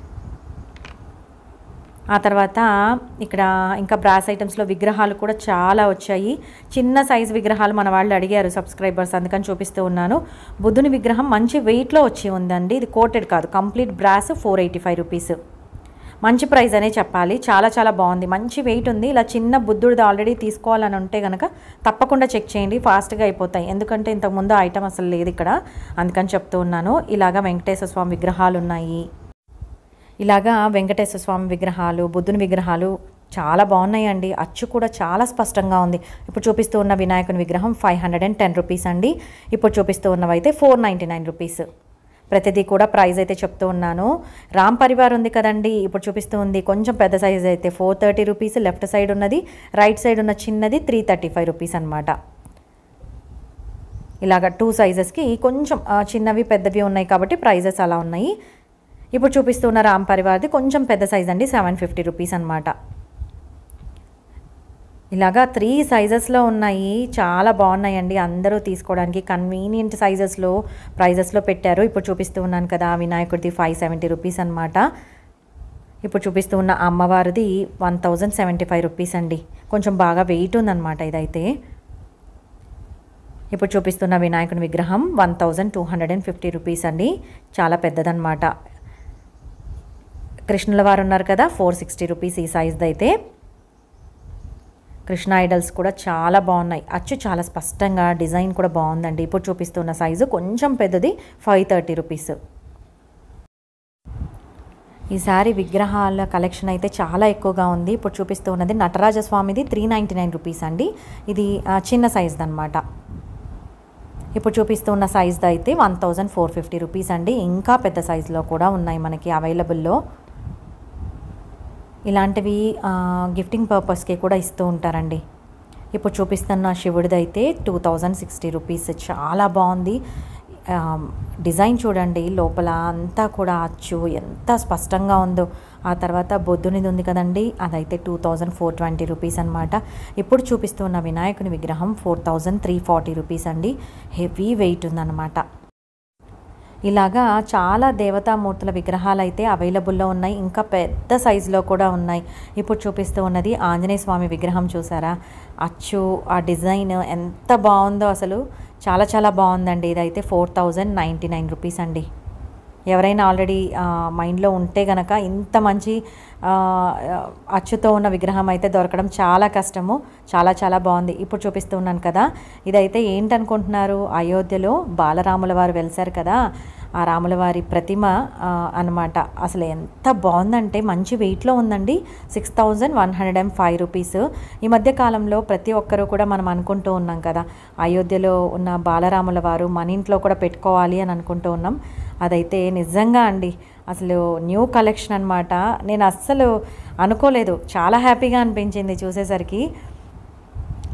Speaker 1: ఆ తర్వాత ఇక్కడ ఇంకా బ్రాస్ ఐటమ్స్లో విగ్రహాలు కూడా చాలా వచ్చాయి. చిన్న సైజు విగ్రహాలు మన వాళ్ళు అడిగారు సబ్స్క్రైబర్స్, అందుకని చూపిస్తూ ఉన్నాను. బుద్ధుని విగ్రహం మంచి వెయిట్లో వచ్చి ఉందండి, ఇది కోటెడ్ కాదు, complete brass, four eighty five rupees. మంచి ప్రైస్ అనే చెప్పాలి, చాలా చాలా బాగుంది, మంచి వెయిట్ ఉంది. ఇలా చిన్న బుద్ధుడిది ఆల్రెడీ తీసుకోవాలని ఉంటే కనుక తప్పకుండా చెక్ చేయండి, ఫాస్ట్గా అయిపోతాయి. ఎందుకంటే ఇంతకుముందు ఐటమ్ అసలు లేదు ఇక్కడ, అందుకని చెప్తూ ఉన్నాను. ఇలాగా వెంకటేశ్వర స్వామి విగ్రహాలు ఉన్నాయి. ఇలాగా వెంకటేశ్వర స్వామి విగ్రహాలు, బుద్ధుని విగ్రహాలు చాలా బాగున్నాయండి. అచ్చు కూడా చాలా స్పష్టంగా ఉంది. ఇప్పుడు చూపిస్తూ ఉన్న వినాయకుని విగ్రహం five hundred and ten rupees అండి. ఇప్పుడు చూపిస్తూ ఉన్నవైతే ఫోర్ నైంటీ నైన్ రూపీస్. ప్రతిదీ కూడా ప్రైస్ అయితే చెప్తూ ఉన్నాను. రామ్ పరివార్ ఉంది కదండి, ఇప్పుడు చూపిస్తూ ఉంది కొంచెం పెద్ద సైజ్ అయితే four thirty rupees. Left side ఉన్నది, రైట్ సైడ్ ఉన్న చిన్నది త్రీ థర్టీ ఫైవ్ రూపీస్ అనమాట. ఇలాగ టూ సైజెస్కి కొంచెం చిన్నవి పెద్దవి ఉన్నాయి కాబట్టి ప్రైజెస్ అలా ఉన్నాయి. ఇప్పుడు చూపిస్తున్న రామ్ పరివార్ది కొంచెం పెద్ద సైజ్ అండి, సెవెన్ ఫిఫ్టీ రూపీస్ అనమాట. ఇలాగా త్రీ సైజెస్లో ఉన్నాయి, చాలా బాగున్నాయండి. అందరూ తీసుకోవడానికి కన్వీనియంట్ సైజెస్లో ప్రైజెస్లో పెట్టారు. ఇప్పుడు చూపిస్తూ ఉన్నాను కదా, వినాయకుడిది ఫైవ్ సెవెంటీ రూపీస్ అనమాట. ఇప్పుడు చూపిస్తూ ఉన్న అమ్మవారిది one thousand seventy five rupees అండి. కొంచెం బాగా వెయిట్ ఉందన్నమాట ఇదైతే. ఇప్పుడు చూపిస్తున్న వినాయకుని విగ్రహం one thousand two hundred and fifty rupees అండి, చాలా పెద్దదన్నమాట. కృష్ణుల వారు ఉన్నారు కదా, ఫోర్ సిక్స్టీ రూపీస్ ఈ సైజ్ది అయితే. కృష్ణ ఐడల్స్ కూడా చాలా బాగున్నాయి, అచ్చు చాలా స్పష్టంగా, డిజైన్ కూడా బాగుందండి. ఇప్పుడు చూపిస్తున్న సైజు కొంచెం పెద్దది, ఫైవ్ థర్టీ రూపీస్. ఈసారి విగ్రహాల కలెక్షన్ అయితే చాలా ఎక్కువగా ఉంది. ఇప్పుడు చూపిస్తూ ఉన్నది నటరాజస్వామిది త్రీ నైంటీ నైన్ రూపీస్ అండి. ఇది చిన్న సైజ్ది అనమాట. ఇప్పుడు చూపిస్తున్న సైజ్ది అయితే one thousand four fifty rupees అండి. ఇంకా పెద్ద సైజులో కూడా ఉన్నాయి మనకి అవైలబుల్లో. ఇలాంటివి గిఫ్టింగ్ పర్పస్కి కూడా ఇస్తూ ఉంటారండి. ఇప్పుడు చూపిస్తున్న శివుడిది అయితే టూ థౌజండ్ సిక్స్టీ రూపీస్, చాలా బాగుంది. డిజైన్ చూడండి, లోపల అంతా కూడా అచ్చు ఎంత స్పష్టంగా ఉందో. ఆ తర్వాత బుద్ధునిది ఉంది కదండి, అదైతే two thousand four twenty rupees అనమాట. ఇప్పుడు చూపిస్తున్న వినాయకుని విగ్రహం four thousand three forty rupees అండి. హెవీ వెయిట్ ఉందన్నమాట. ఇలాగా చాలా దేవతామూర్తుల విగ్రహాలు అయితే అవైలబుల్లో ఉన్నాయి, ఇంకా పెద్ద సైజులో కూడా ఉన్నాయి. ఇప్పుడు చూపిస్తూ ఉన్నది ఆంజనేయ స్వామి విగ్రహం, చూసారా అచ్చు, ఆ డిజైన్ ఎంత బాగుందో అసలు, చాలా చాలా బాగుందండి. ఇదైతే four thousand ninety nine rupees అండి. ఎవరైనా ఆల్రెడీ మైండ్లో ఉంటే గనక ఇంత మంచి అచ్చుతో ఉన్న విగ్రహం అయితే దొరకడం చాలా కష్టము, చాలా చాలా బాగుంది. ఇప్పుడు చూపిస్తూ ఉన్నాను కదా, ఇదైతే ఏంటనుకుంటున్నారు, అయోధ్యలో బాలరాముల వారు వెలిసారు కదా, ఆ రాములవారి ప్రతిమ అన్నమాట. అసలు ఎంత బాగుందంటే మంచి వెయిట్లో ఉందండి. Six thousand one hundred and five rupees. ఈ మధ్య కాలంలో ప్రతి ఒక్కరూ కూడా మనం అనుకుంటూ ఉన్నాం కదా, అయోధ్యలో ఉన్న బాలరాముల వారు మన ఇంట్లో కూడా పెట్టుకోవాలి అని అనుకుంటూ ఉన్నాం. అదైతే నిజంగా అండి అసలు న్యూ కలెక్షన్ అనమాట. నేను అస్సలు అనుకోలేదు, చాలా హ్యాపీగా అనిపించింది చూసేసరికి.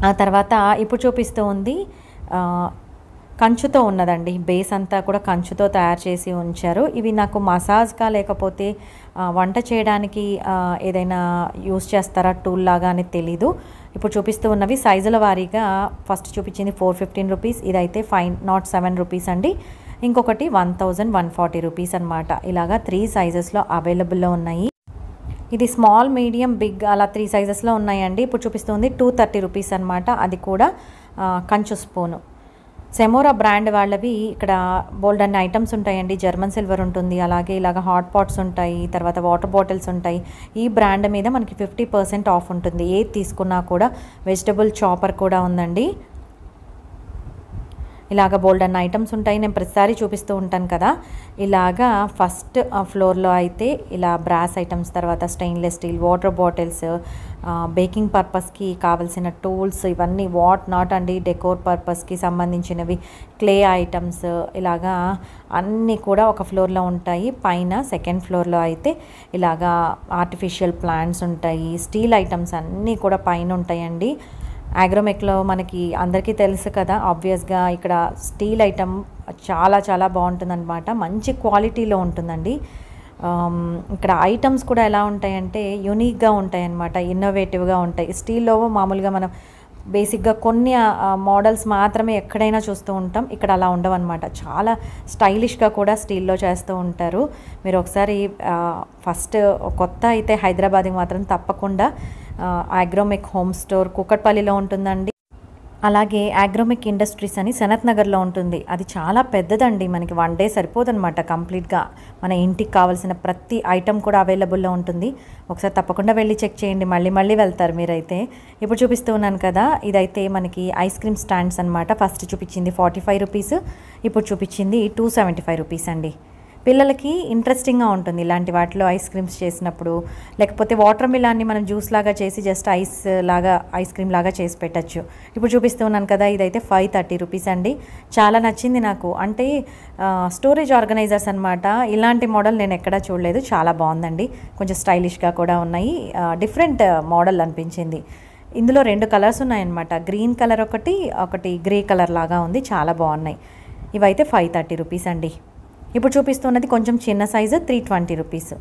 Speaker 1: ఆ తర్వాత ఇప్పుడు చూపిస్తూ ఉంది కంచుతో ఉన్నదండి. బేస్ అంతా కూడా కంచుతో తయారు చేసి ఉంచారు. ఇవి నాకు మసాజ్గా లేకపోతే వంట చేయడానికి ఏదైనా యూస్ చేస్తారా టూల్ లాగా అని తెలీదు. ఇప్పుడు చూపిస్తూ ఉన్నవి సైజుల వారీగా ఫస్ట్ చూపించింది ఫోర్ ఫిఫ్టీన్ రూపీస్, ఇదైతే ఫైవ్ నాట్ సెవెన్ రూపీస్ అండి. ఇంకొకటి one thousand one forty rupees అనమాట. ఇలాగా త్రీ సైజెస్లో అవైలబుల్లో ఉన్నాయి. ఇది స్మాల్, మీడియం, బిగ్ అలా త్రీ సైజెస్లో ఉన్నాయండి. ఇప్పుడు చూపిస్తుంది టూ థర్టీ రూపీస్ అనమాట. అది కూడా కంచు స్పూను. సెమోరా బ్రాండ్ వాళ్ళవి ఇక్కడ బోల్డ్ అన్ని ఐటమ్స్ ఉంటాయండి. జర్మన్ సిల్వర్ ఉంటుంది, అలాగే ఇలాగ హాట్ పాట్స్ ఉంటాయి, తర్వాత వాటర్ బాటిల్స్ ఉంటాయి. ఈ బ్రాండ్ మీద మనకి ఫిఫ్టీ పర్సెంట్ ఆఫ్ ఉంటుంది. ఏది తీసుకున్నా కూడా. వెజిటబుల్ చాపర్ కూడా ఉందండి. ఇలాగ బోల్డ్ అన్న ఐటమ్స్ ఉంటాయి. నేను ప్రతిసారి చూపిస్తూ ఉంటాను కదా. ఇలాగా ఫస్ట్ ఫ్లోర్లో అయితే ఇలా బ్రాస్ ఐటమ్స్, తర్వాత stainless steel water bottles, baking పర్పస్కి కావాల్సిన టూల్స్, ఇవన్నీ వాట్ నాట్ అండి, డెకోర్ పర్పస్కి సంబంధించినవి, క్లే ఐటమ్స్, ఇలాగా అన్నీ కూడా ఒక ఫ్లోర్లో ఉంటాయి. పైన సెకండ్ ఫ్లోర్లో అయితే ఇలాగా ఆర్టిఫిషియల్ ప్లాంట్స్ ఉంటాయి. స్టీల్ ఐటమ్స్ అన్నీ కూడా పైన ఉంటాయండి. ఆగ్రోమెక్లో మనకి అందరికీ తెలుసు కదా, ఆబ్వియస్గా ఇక్కడ స్టీల్ ఐటమ్ చాలా చాలా బాగుంటుందన్నమాట. మంచి క్వాలిటీలో ఉంటుందండి. ఇక్కడ ఐటమ్స్ కూడా ఎలా ఉంటాయంటే యూనిక్గా ఉంటాయి అన్నమాట, ఇన్నోవేటివ్గా ఉంటాయి. స్టీల్లో మామూలుగా మనం బేసిక్గా కొన్ని మోడల్స్ మాత్రమే ఎక్కడైనా చూస్తూ ఉంటాం. ఇక్కడ అలా ఉండవు అనమాట. చాలా స్టైలిష్గా కూడా స్టీల్లో చేస్తూ ఉంటారు. మీరు ఒకసారి ఫస్ట్ కొత్త అయితే హైదరాబాద్కి మాత్రం తప్పకుండా ఆగ్రోమెక్ హోమ్ స్టోర్ కూకట్పల్లిలో ఉంటుందండి. అలాగే ఆగ్రోమెక్ ఇండస్ట్రీస్ అని సనత్ నగర్లో ఉంటుంది. అది చాలా పెద్దదండి. మనకి వన్ డే సరిపోదన్నమాట. కంప్లీట్గా మన ఇంటికి కావాల్సిన ప్రతి ఐటెం కూడా అవైలబుల్లో ఉంటుంది. ఒకసారి తప్పకుండా వెళ్ళి చెక్ చేయండి. మళ్ళీ మళ్ళీ వెళ్తారు మీరైతే. ఇప్పుడు చూపిస్తూ ఉన్నాను కదా, ఇదైతే మనకి ఐస్ క్రీమ్ స్టాండ్స్ అనమాట. ఫస్ట్ చూపించింది ఫార్టీ ఫైవ్ రూపీస్, ఇప్పుడు చూపించింది టూ సెవెంటీ ఫైవ్ రూపీస్ అండి. పిల్లలకి ఇంట్రెస్టింగ్గా ఉంటుంది ఇలాంటి వాటిలో ఐస్ క్రీమ్స్ చేసినప్పుడు. లేకపోతే వాటర్ మిలాన్ని మనం జ్యూస్ లాగా చేసి జస్ట్ ఐస్ లాగా ఐస్ క్రీమ్ లాగా చేసి పెట్టచ్చు. ఇప్పుడు చూపిస్తూ ఉన్నాను కదా, ఇదైతే ఫైవ్ థర్టీ రూపీస్ అండి. చాలా నచ్చింది నాకు. అంటే స్టోరేజ్ ఆర్గనైజర్స్ అనమాట. ఇలాంటి మోడల్ నేను ఎక్కడా చూడలేదు. చాలా బాగుందండి. కొంచెం స్టైలిష్గా కూడా ఉన్నాయి. డిఫరెంట్ మోడల్ అనిపించింది. ఇందులో రెండు కలర్స్ ఉన్నాయన్నమాట. గ్రీన్ కలర్ ఒకటి, ఒకటి గ్రే కలర్ లాగా ఉంది. చాలా బాగున్నాయి. ఇవైతే ఫైవ్ థర్టీ రూపీస్ అండి. ఇప్పుడు చూపిస్తున్నది కొంచెం చిన్న సైజు, త్రీ ట్వంటీ రూపీస్.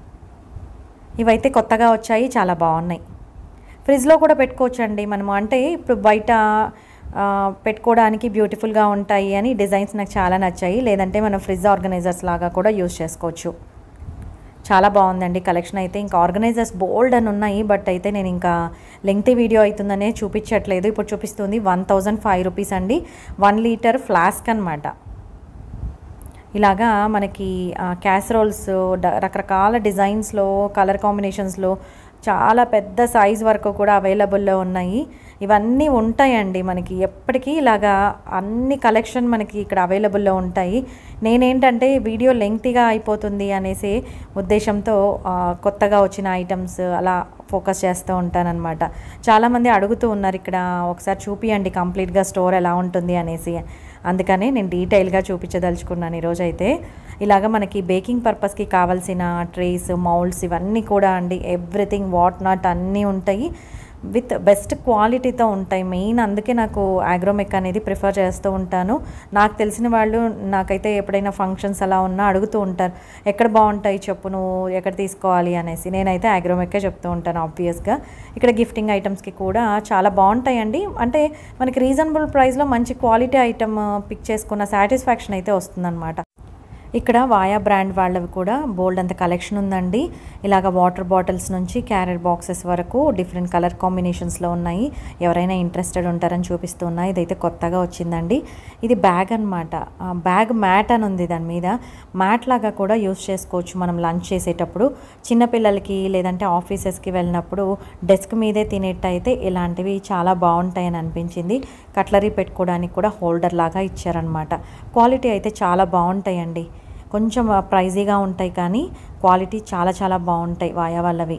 Speaker 1: ఇవైతే కొత్తగా వచ్చాయి, చాలా బాగున్నాయి. ఫ్రిడ్జ్లో కూడా పెట్టుకోవచ్చండి మనము. అంటే ఇప్పుడు బయట పెట్టుకోవడానికి బ్యూటిఫుల్గా ఉంటాయి అని డిజైన్స్ నాకు చాలా నచ్చాయి. లేదంటే మనం ఫ్రిడ్జ్ ఆర్గనైజర్స్ లాగా కూడా యూజ్ చేసుకోవచ్చు. చాలా బాగుందండి కలెక్షన్ అయితే. ఇంకా ఆర్గనైజర్స్ బోల్డ్ అని ఉన్నాయి, బట్ అయితే నేను ఇంకా లెంగ్తీ వీడియో అవుతుందనే చూపించట్లేదు. ఇప్పుడు చూపిస్తుంది వన్ థౌజండ్ ఫైవ్ రూపీస్ అండి. వన్ లీటర్ ఫ్లాస్క్ అనమాట. ఇలాగా మనకి క్యాసరోల్స్ రకరకాల డిజైన్స్లో, కలర్ కాంబినేషన్స్లో చాలా పెద్ద సైజ్ వరకు కూడా అవైలబుల్లో ఉన్నాయి. ఇవన్నీ ఉంటాయండి మనకి ఎప్పటికీ. ఇలాగా అన్ని కలెక్షన్ మనకి ఇక్కడ అవైలబుల్లో ఉంటాయి. నేనేంటంటే వీడియో లెంగ్తీగా అయిపోతుంది అనేసి ఉద్దేశంతో కొత్తగా వచ్చిన ఐటమ్స్ అలా ఫోకస్ చేస్తూ ఉంటానన్నమాట. చాలామంది అడుగుతూ ఉన్నారు ఇక్కడ ఒకసారి చూపియండి కంప్లీట్గా స్టోర్ ఎలా ఉంటుంది అనేసి. అందుకనే నేను డీటెయిల్గా చూపించదలుచుకున్నాను ఈరోజైతే. ఇలాగ మనకి బేకింగ్ పర్పస్కి కావాల్సిన ట్రేస్, మౌల్డ్స్ ఇవన్నీ కూడా అండి, ఎవ్రీథింగ్ వాట్ నాట్ అన్నీ ఉంటాయి. విత్ బెస్ట్ క్వాలిటీతో ఉంటాయి. మెయిన్ అందుకే నాకు ఆగ్రోమెక్ అనేది ప్రిఫర్ చేస్తూ ఉంటాను. నాకు తెలిసిన వాళ్ళు నాకైతే ఎప్పుడైనా ఫంక్షన్స్ అలా ఉన్నా అడుగుతూ ఉంటారు, ఎక్కడ బాగుంటాయి చెప్పు, నువ్వు ఎక్కడ తీసుకోవాలి అనేసి. నేనైతే ఆగ్రోమెక్కే చెప్తూ ఉంటాను ఆబ్వియస్గా. ఇక్కడ గిఫ్టింగ్ ఐటమ్స్కి కూడా చాలా బాగుంటాయండి. అంటే మనకి రీజనబుల్ ప్రైస్లో మంచి క్వాలిటీ ఐటమ్ పిక్ చేసుకున్న సాటిస్ఫాక్షన్ అయితే వస్తుందన్నమాట. ఇక్కడ వాయా బ్రాండ్ వాళ్ళవి కూడా బోల్డ్ అంత కలెక్షన్ ఉందండి. ఇలాగ వాటర్ బాటిల్స్ నుంచి క్యారెట్ బాక్సెస్ వరకు డిఫరెంట్ కలర్ కాంబినేషన్స్లో ఉన్నాయి. ఎవరైనా ఇంట్రెస్టెడ్ ఉంటారని చూపిస్తూ ఉన్నాయి. ఇదైతే కొత్తగా వచ్చిందండి. ఇది బ్యాగ్ అనమాట. బ్యాగ్ మ్యాట్ అని ఉంది దాని మీద. మ్యాట్ లాగా కూడా యూస్ చేసుకోవచ్చు మనం లంచ్ చేసేటప్పుడు. చిన్నపిల్లలకి లేదంటే ఆఫీసెస్కి వెళ్ళినప్పుడు డెస్క్ మీదే తినేట్టయితే ఇలాంటివి చాలా బాగుంటాయని అనిపించింది. కట్లరీ పెట్టుకోవడానికి కూడా హోల్డర్ లాగా ఇచ్చారనమాట. క్వాలిటీ అయితే చాలా బాగుంటాయండి. కొంచెం ప్రైజీగా ఉంటాయి కానీ క్వాలిటీ చాలా చాలా బాగుంటాయి వాయా వాళ్ళవి.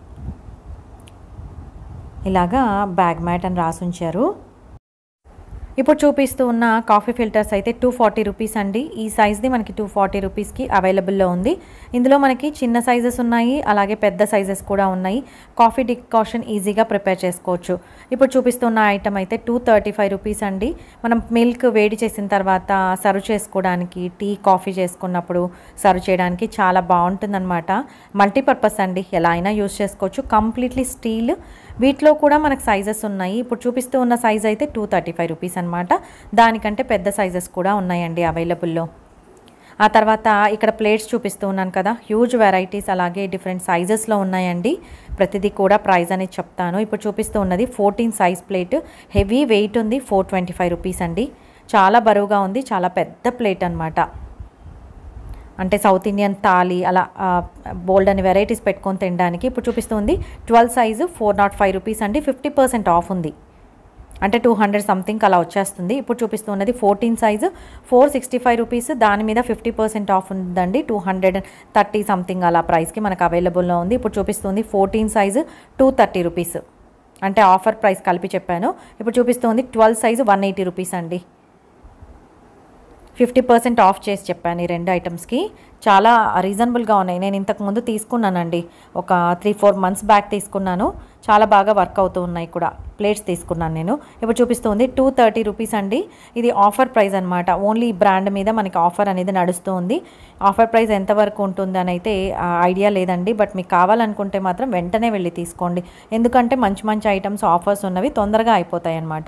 Speaker 1: ఇలాగా బ్యాగ్ మ్యాట్ అని రాసి ఉంచారు. ఇప్పుడు చూపిస్తూ ఉన్న కాఫీ ఫిల్టర్స్ అయితే టూ ఫార్టీ రూపీస్ అండి. ఈ సైజ్ది మనకి టూ ఫార్టీ రూపీస్కి అవైలబుల్లో ఉంది. ఇందులో మనకి చిన్న సైజెస్ ఉన్నాయి, అలాగే పెద్ద సైజెస్ కూడా ఉన్నాయి. కాఫీ డికాషన్ ఈజీగా ప్రిపేర్ చేసుకోవచ్చు. ఇప్పుడు చూపిస్తున్న ఐటమ్ అయితే టూ థర్టీ ఫైవ్ రూపీస్ అండి. మనం మిల్క్ వేడి చేసిన తర్వాత సర్వ్ చేసుకోవడానికి, టీ కాఫీ చేసుకున్నప్పుడు సర్వ్ చేయడానికి చాలా బాగుంటుందన్నమాట. మల్టీపర్పస్ అండి, ఎలా అయినా యూజ్ చేసుకోవచ్చు. Completely steel. వీటిలో కూడా మనకు సైజెస్ ఉన్నాయి. ఇప్పుడు చూపిస్తూ ఉన్న సైజ్ అయితే టూ థర్టీ ఫైవ్ రూపీస్ అనమాట. దానికంటే పెద్ద సైజెస్ కూడా ఉన్నాయండి అవైలబుల్లో. ఆ తర్వాత ఇక్కడ ప్లేట్స్ చూపిస్తూ ఉన్నాను కదా, హ్యూజ్ వెరైటీస్ అలాగే డిఫరెంట్ సైజెస్లో ఉన్నాయండి. ప్రతిదీ కూడా ప్రైస్ అనేది చెప్తాను. ఇప్పుడు చూపిస్తూ ఉన్నది fourteen size plate, heavy weight ఉంది, ఫోర్ ట్వంటీ ఫైవ్ రూపీస్ అండి. చాలా బరువుగా ఉంది, చాలా పెద్ద ప్లేట్ అనమాట. అంటే సౌత్ ఇండియన్ థాలీ అలా బోల్డ్ అని వెరైటీస్ పెట్టుకొని తినడానికి. ఇప్పుడు చూపిస్తుంది twelve size four nought five rupees అండి. ఫిఫ్టీ పర్సెంట్ ఆఫ్ ఉంది, అంటే టూ హండ్రెడ్ సంథింగ్ అలా వచ్చేస్తుంది. ఇప్పుడు చూపిస్తున్నది fourteen size four sixty five rupees. దాని మీద ఫిఫ్టీ పర్సెంట్ ఆఫ్ ఉందండి. టూ హండ్రెడ్ థర్టీ సంథింగ్ అలా ప్రైస్కి మనకు అవైలబుల్లో ఉంది. ఇప్పుడు చూపిస్తుంది fourteen size two thirty rupees, అంటే ఆఫర్ ప్రైస్ కలిపి చెప్పాను. ఇప్పుడు చూపిస్తుంది twelve size one eighty rupees అండి. ఫిఫ్టీ పర్సెంట్ ఆఫ్ చేసి చెప్పాను ఈ రెండు ఐటమ్స్కి. చాలా రీజనబుల్గా ఉన్నాయి. నేను ఇంతకుముందు తీసుకున్నానండి, ఒక త్రీ ఫోర్ మంత్స్ బ్యాక్ తీసుకున్నాను. చాలా బాగా వర్క్ అవుతూ ఉన్నాయి కూడా. ప్లేట్స్ తీసుకున్నాను నేను. ఇప్పుడు చూపిస్తుంది టూ థర్టీ రూపీస్ అండి. ఇది ఆఫర్ ప్రైస్ అనమాట. ఓన్లీ ఈ బ్రాండ్ మీద మనకి ఆఫర్ అనేది నడుస్తూ ఉంది. ఆఫర్ ప్రైస్ ఎంతవరకు ఉంటుంది అని అయితే ఐడియా లేదండి, బట్ మీకు కావాలనుకుంటే మాత్రం వెంటనే వెళ్ళి తీసుకోండి. ఎందుకంటే మంచి మంచి ఐటమ్స్ ఆఫర్స్ ఉన్నవి తొందరగా అయిపోతాయి అన్నమాట.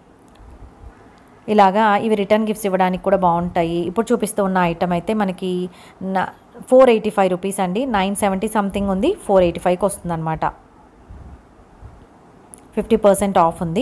Speaker 1: ఇలాగా ఇవి రిటర్న్ గిఫ్ట్స్ ఇవ్వడానికి కూడా బాగుంటాయి. ఇప్పుడు చూపిస్తూ ఉన్న ఐటమ్ అయితే మనకి ఫోర్ ఎయిటీ ఫైవ్ రూపీస్ అండి. నైన్ సెవెంటీ సంథింగ్ ఉంది, ఫోర్ ఎయిటీ ఫైవ్కి వస్తుంది అనమాట. ఫిఫ్టీ పర్సెంట్ ఆఫ్ ఉంది.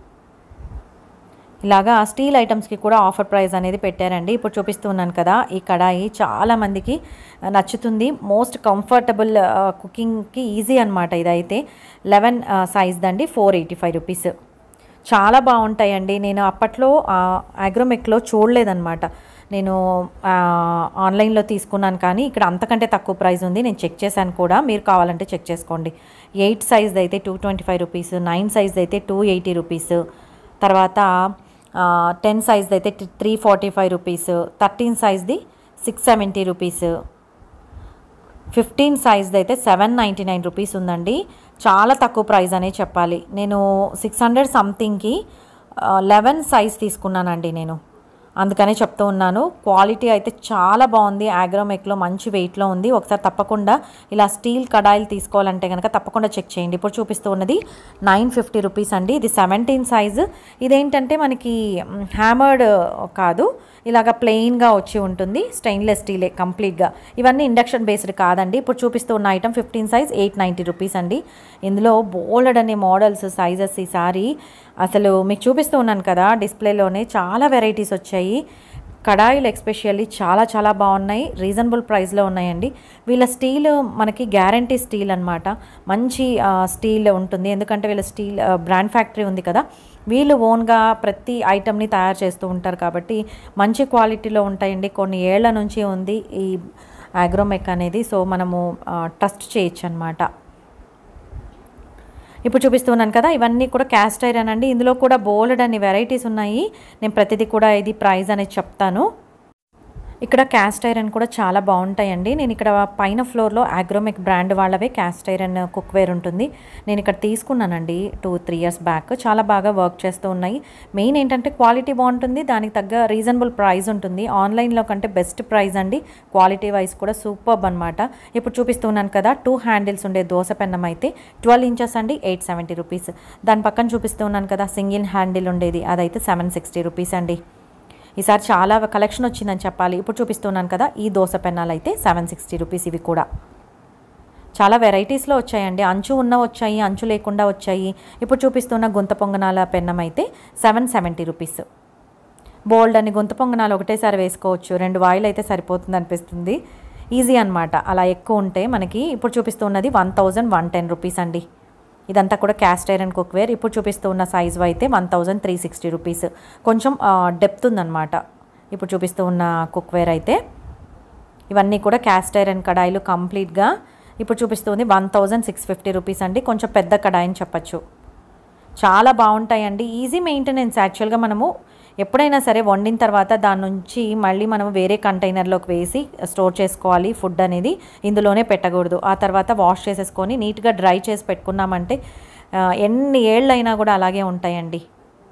Speaker 1: ఇలాగా స్టీల్ ఐటమ్స్కి కూడా ఆఫర్ ప్రైస్ అనేది పెట్టారండి. ఇప్పుడు చూపిస్తున్నాను కదా, ఈ కడాయి చాలామందికి నచ్చుతుంది. మోస్ట్ కంఫర్టబుల్ కుకింగ్కి ఈజీ అనమాట. ఇదైతే లెవెన్ సైజ్ దండి, ఫోర్ ఎయిటీ ఫైవ్ రూపీస్. చాలా బాగుంటాయండి. నేను అప్పట్లో అగ్రోమెక్లో చూడలేదన్నమాట. నేను ఆన్లైన్లో తీసుకున్నాను, కానీ ఇక్కడ అంతకంటే తక్కువ ప్రైస్ ఉంది. నేను చెక్ చేశాను కూడా, మీరు కావాలంటే చెక్ చేసుకోండి. ఎయిట్ సైజ్ అయితే two twenty five rupees, nine size అయితే టూ ఎయిటీ రూపీస్, తర్వాత టెన్ సైజ్ అయితే three forty five rupees, thirteen సైజ్ది సిక్స్ సెవెంటీ రూపీస్, ఫిఫ్టీన్ సైజ్ది అయితే సెవెన్ నైంటీ నైన్ రూపీస్ ఉందండి. చాలా తక్కువ ప్రైస్ అనే చెప్పాలి. నేను సిక్స్ హండ్రెడ్ సంథింగ్కి లెవెన్ సైజ్ తీసుకున్నానండి నేను, అందుకనే చెప్తూ ఉన్నాను. క్వాలిటీ అయితే చాలా బాగుంది. అగ్రోమెక్లో మంచి వెయిట్లో ఉంది. ఒకసారి తప్పకుండా ఇలా స్టీల్ కడాయిలు తీసుకోవాలంటే కనుక తప్పకుండా చెక్ చేయండి. ఇప్పుడు చూపిస్తూ ఉన్నది నైన్ ఫిఫ్టీ రూపీస్ అండి. ఇది సెవెంటీన్ సైజు. ఇదేంటంటే మనకి హ్యామర్డ్ కాదు, ఇలాగ ప్లెయిన్గా వచ్చి ఉంటుంది. స్టెయిన్లెస్ స్టీలే కంప్లీట్గా. ఇవన్నీ ఇండక్షన్ బేస్డ్ కాదండి. ఇప్పుడు చూపిస్తూ ఉన్న item fifteen size eight ninety rupees అండి. ఇందులో బోల్డ్ అనే మోడల్స్, సైజెస్ ఈసారి అసలు మీకు చూపిస్తూ ఉన్నాను కదా డిస్ప్లేలోనే, చాలా వెరైటీస్ వచ్చాయి. కడాయిలు ఎస్పెషల్లీ చాలా చాలా బాగున్నాయి. రీజనబుల్ ప్రైస్లో ఉన్నాయండి. వీళ్ళ స్టీల్ మనకి గ్యారంటీ స్టీల్ అనమాట. మంచి స్టీల్ ఉంటుంది, ఎందుకంటే వీళ్ళ స్టీల్ బ్రాండ్ ఫ్యాక్టరీ ఉంది కదా, వీళ్ళు ఓన్గా ప్రతి ఐటమ్ని తయారు చేస్తూ ఉంటారు కాబట్టి మంచి క్వాలిటీలో ఉంటాయండి. కొన్ని ఏళ్ల నుంచి ఉంది ఈ అగ్రోమెక్ అనేది, సో మనము ట్రస్ట్ చేయొచ్చు అనమాట. ఇప్పుడు చూపిస్తున్నాను కదా, ఇవన్నీ కూడా క్యాస్ట్ ఐరన్ అండి. ఇందులో కూడా బోల్డ్ అన్ని వెరైటీస్ ఉన్నాయి. నేను ప్రతిదీ కూడా ఇది ప్రైస్ అనేది చెప్తాను. ఇక్కడ క్యాస్ట్ ఐరన్ కూడా చాలా బాగుంటాయండి. నేను ఇక్కడ పైన ఫ్లోర్లో అగ్రోమెక్ బ్రాండ్ వాళ్ళవే క్యాస్ట్ ఐరన్ కుక్వేర్ ఉంటుంది. నేను ఇక్కడ తీసుకున్నానండి టూ త్రీ ఇయర్స్ బ్యాక్. చాలా బాగా వర్క్ చేస్తూ ఉన్నాయి. మెయిన్ ఏంటంటే క్వాలిటీ బాగుంటుంది, దానికి తగ్గ రీజనబుల్ ప్రైస్ ఉంటుంది. ఆన్లైన్లో కంటే బెస్ట్ ప్రైస్ అండి. క్వాలిటీ వైజ్ కూడా సూపర్బ్ అనమాట. ఇప్పుడు చూపిస్తున్నాను కదా, టూ హ్యాండిల్స్ ఉండే దోశ పెన్నం అయితే ట్వెల్వ్ ఇంచెస్ అండి, ఎయిట్ సెవెంటీ రూపీస్. దాని పక్కన చూపిస్తున్నాను కదా సింగిల్ హ్యాండిల్ ఉండేది, అదైతే సెవెన్ సిక్స్టీ రూపీస్ అండి. ఈసారి చాలా కలెక్షన్ వచ్చిందని చెప్పాలి. ఇప్పుడు చూపిస్తున్నాను కదా, ఈ దోశ పెన్నాలు అయితే సెవెన్ సిక్స్టీ రూపీస్. ఇవి కూడా చాలా వెరైటీస్లో వచ్చాయండి. అంచు ఉన్న వచ్చాయి, అంచు లేకుండా వచ్చాయి. ఇప్పుడు చూపిస్తున్న గుంత పొంగనాల పెన్నం అయితే సెవెన్ సెవెంటీ రూపీస్. బోల్డ్ అని గుంత పొంగనాలు ఒకటేసారి వేసుకోవచ్చు, రెండు వాయిల్ అయితే సరిపోతుంది అనిపిస్తుంది. ఈజీ అనమాట అలా ఎక్కువ ఉంటే మనకి. ఇప్పుడు చూపిస్తున్నది one thousand one ten rupees అండి. ఇదంతా కూడా క్యాస్ట్ ఐరన్ కుక్వేర్. ఇప్పుడు చూపిస్తూ ఉన్న సైజు అయితే one thousand three sixty rupees. కొంచెం డెప్త్ ఉందన్నమాట ఇప్పుడు చూపిస్తూ ఉన్న కుక్వేర్ అయితే. ఇవన్నీ కూడా క్యాస్ట్ ఐరన్ కడాయిలు కంప్లీట్గా. ఇప్పుడు చూపిస్తుంది one thousand six fifty rupees అండి. కొంచెం పెద్ద కడాయి అని చెప్పచ్చు. చాలా బాగుంటాయండి. Easy maintenance. యాక్చువల్గా మనము ఎప్పుడైనా సరే వండిన తర్వాత దాని నుంచి మళ్ళీ మనం వేరే కంటైనర్లోకి వేసి స్టోర్ చేసుకోవాలి. ఫుడ్ అనేది ఇందులోనే పెట్టకూడదు. ఆ తర్వాత వాష్ చేసేసుకొని నీట్గా డ్రై చేసి పెట్టుకున్నామంటే ఎన్ని ఏళ్ళైనా కూడా అలాగే ఉంటాయండి.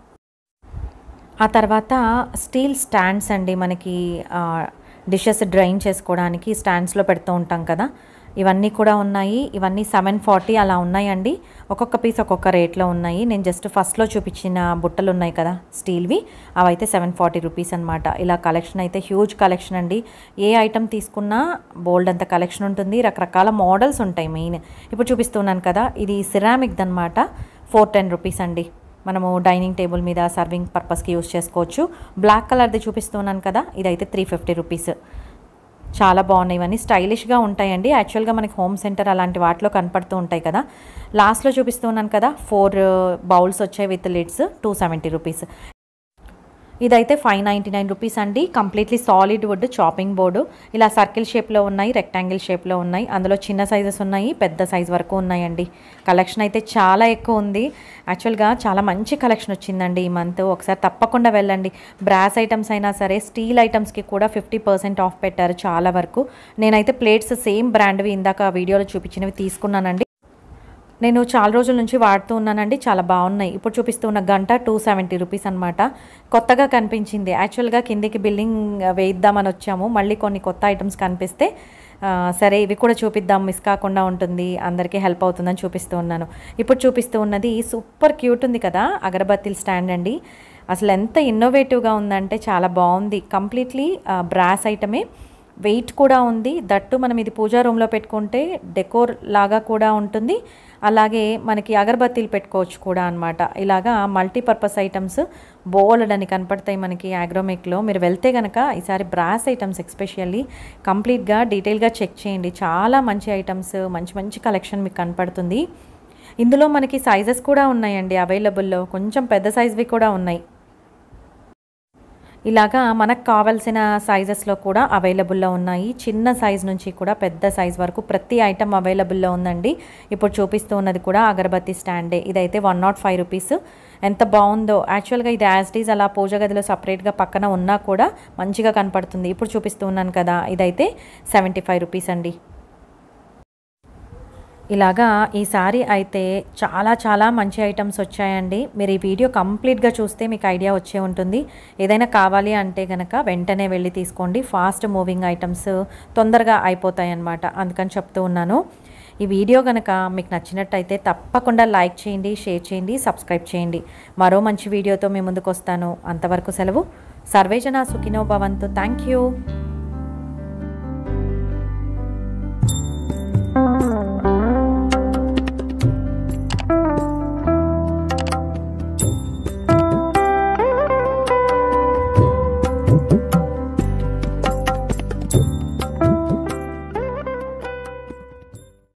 Speaker 1: ఆ తర్వాత స్టీల్ స్టాండ్స్ అండి, మనకి డిషెస్ డ్రైన్ చేసుకోవడానికి స్టాండ్స్లో పెడుతూ ఉంటాం కదా, ఇవన్నీ కూడా ఉన్నాయి. ఇవన్నీ సెవెన్ ఫార్టీ అలా ఉన్నాయండి. ఒక్కొక్క పీస్ ఒక్కొక్క రేట్లో ఉన్నాయి. నేను జస్ట్ ఫస్ట్లో చూపించిన బుట్టలు ఉన్నాయి కదా స్టీల్వి, అవైతే సెవెన్ ఫార్టీ రూపీస్ అనమాట. ఇలా కలెక్షన్ అయితే హ్యూజ్ కలెక్షన్ అండి. ఏ ఐటమ్ తీసుకున్నా బోల్డ్ అంత కలెక్షన్ ఉంటుంది. రకరకాల మోడల్స్ ఉంటాయి. మెయిన్ ఇప్పుడు చూపిస్తున్నాను కదా, ఇది సిరామిక్ది అనమాట. ఫోర్ టెన్ రూపీస్ అండి. మనము డైనింగ్ టేబుల్ మీద సర్వింగ్ పర్పస్కి యూస్ చేసుకోవచ్చు. బ్లాక్ కలర్ది చూపిస్తున్నాను కదా, ఇదైతే త్రీ ఫిఫ్టీ రూపీస్. చాలా బాగున్నాయి. ఇవన్నీ స్టైలిష్గా ఉంటాయండి. యాక్చువల్గా మనకి హోమ్ సెంటర్ అలాంటి వాటిలో కనపడుతూ ఉంటాయి కదా. లాస్ట్లో చూపిస్తున్నాను కదా, ఫోర్ బౌల్స్ వచ్చాయి with lids, two seventy rupees. ఇదైతే ఫైవ్ నైంటీ నైన్ రూపీస్ అండి. Completely solid wood chopping board. ఇలా సర్కిల్ షేప్లో ఉన్నాయి, రెక్టాంగిల్ షేప్లో ఉన్నాయి. అందులో చిన్న సైజెస్ ఉన్నాయి, పెద్ద సైజ్ వరకు ఉన్నాయండి. కలెక్షన్ అయితే చాలా ఎక్కువ ఉంది. యాక్చువల్గా చాలా మంచి కలెక్షన్ వచ్చిందండి ఈ మంత్. ఒకసారి తప్పకుండా వెళ్ళండి. బ్రాస్ ఐటమ్స్ అయినా సరే, స్టీల్ ఐటమ్స్కి కూడా ఫిఫ్టీ పర్సెంట్ ఆఫ్ పెట్టారు చాలా వరకు. నేనైతే ప్లేట్స్ సేమ్ బ్రాండ్వి ఇందాక వీడియోలో చూపించినవి తీసుకున్నానండి. నేను చాలా రోజుల నుంచి వాడుతూ ఉన్నానండి, చాలా బాగున్నాయి. ఇప్పుడు చూపిస్తున్న గంట టూ సెవెంటీ రూపీస్ అనమాట. కొత్తగా కనిపించింది. యాక్చువల్గా కిందికి బిల్లింగ్ వేయిద్దామని వచ్చాము, మళ్ళీ కొన్ని కొత్త ఐటమ్స్ కనిపిస్తే సరే ఇవి కూడా చూపిద్దాం, మిస్ కాకుండా ఉంటుంది, అందరికీ హెల్ప్ అవుతుందని చూపిస్తూ ఉన్నాను. ఇప్పుడు చూపిస్తూ ఉన్నది సూపర్ క్యూట్ ఉంది కదా, అగరబత్తీల స్టాండ్ అండి. అసలు ఎంత ఇన్నోవేటివ్గా ఉందంటే చాలా బాగుంది. కంప్లీట్లీ బ్రాస్ ఐటమే, వెయిట్ కూడా ఉంది. దట్టు మనం ఇది పూజా రూమ్లో పెట్టుకుంటే డెకోర్ లాగా కూడా ఉంటుంది. అలాగే మనకి అగరబత్తీలు పెట్టుకోవచ్చు కూడా అనమాట. ఇలాగా మల్టీపర్పస్ ఐటమ్స్ బోల్డ్ అని కనపడతాయి మనకి అగ్రోమేక్లో. మీరు వెళ్తే కనుక ఈసారి బ్రాస్ ఐటమ్స్ ఎస్పెషల్లీ కంప్లీట్గా డీటెయిల్గా చెక్ చేయండి. చాలా మంచి ఐటమ్స్, మంచి మంచి కలెక్షన్ మీకు కనపడుతుంది. ఇందులో మనకి సైజెస్ కూడా ఉన్నాయండి అవైలబుల్లో. కొంచెం పెద్ద సైజ్వి కూడా ఉన్నాయి. ఇలాగా మనకు కావాల్సిన సైజెస్లో కూడా అవైలబుల్లో ఉన్నాయి. చిన్న సైజ్ నుంచి కూడా పెద్ద సైజ్ వరకు ప్రతి ఐటమ్ అవైలబుల్లో ఉందండి. ఇప్పుడు చూపిస్తూ ఉన్నది కూడా అగరబత్తి స్టాండే. ఇదైతే వన్ నాట్ ఫైవ్ రూపీస్. ఎంత బాగుందో. యాక్చువల్గా ఇది యాజ్ ఇట్ ఈజ్ అలా పూజ గదిలో సపరేట్గా పక్కన ఉన్నా కూడా మంచిగా కనపడుతుంది. ఇప్పుడు చూపిస్తూ ఉన్నాను కదా, ఇదైతే సెవెంటీ ఫైవ్ రూపీస్ అండి. ఇలాగా ఈసారి అయితే చాలా చాలా మంచి ఐటమ్స్ వచ్చాయండి. మీరు ఈ వీడియో కంప్లీట్గా చూస్తే మీకు ఐడియా వచ్చే ఉంటుంది. ఏదైనా కావాలి అంటే కనుక వెంటనే వెళ్ళి తీసుకోండి. ఫాస్ట్ మూవింగ్ ఐటమ్స్ తొందరగా అయిపోతాయి అన్నమాట, అందుకని చెప్తూ ఉన్నాను. ఈ వీడియో కనుక మీకు నచ్చినట్టయితే తప్పకుండా లైక్ చేయండి, షేర్ చేయండి, సబ్స్క్రైబ్ చేయండి. మరో మంచి వీడియోతో మీ ముందుకు వస్తాను. అంతవరకు సెలవు. సర్వేజన సుఖినో భవంతు. Thank you.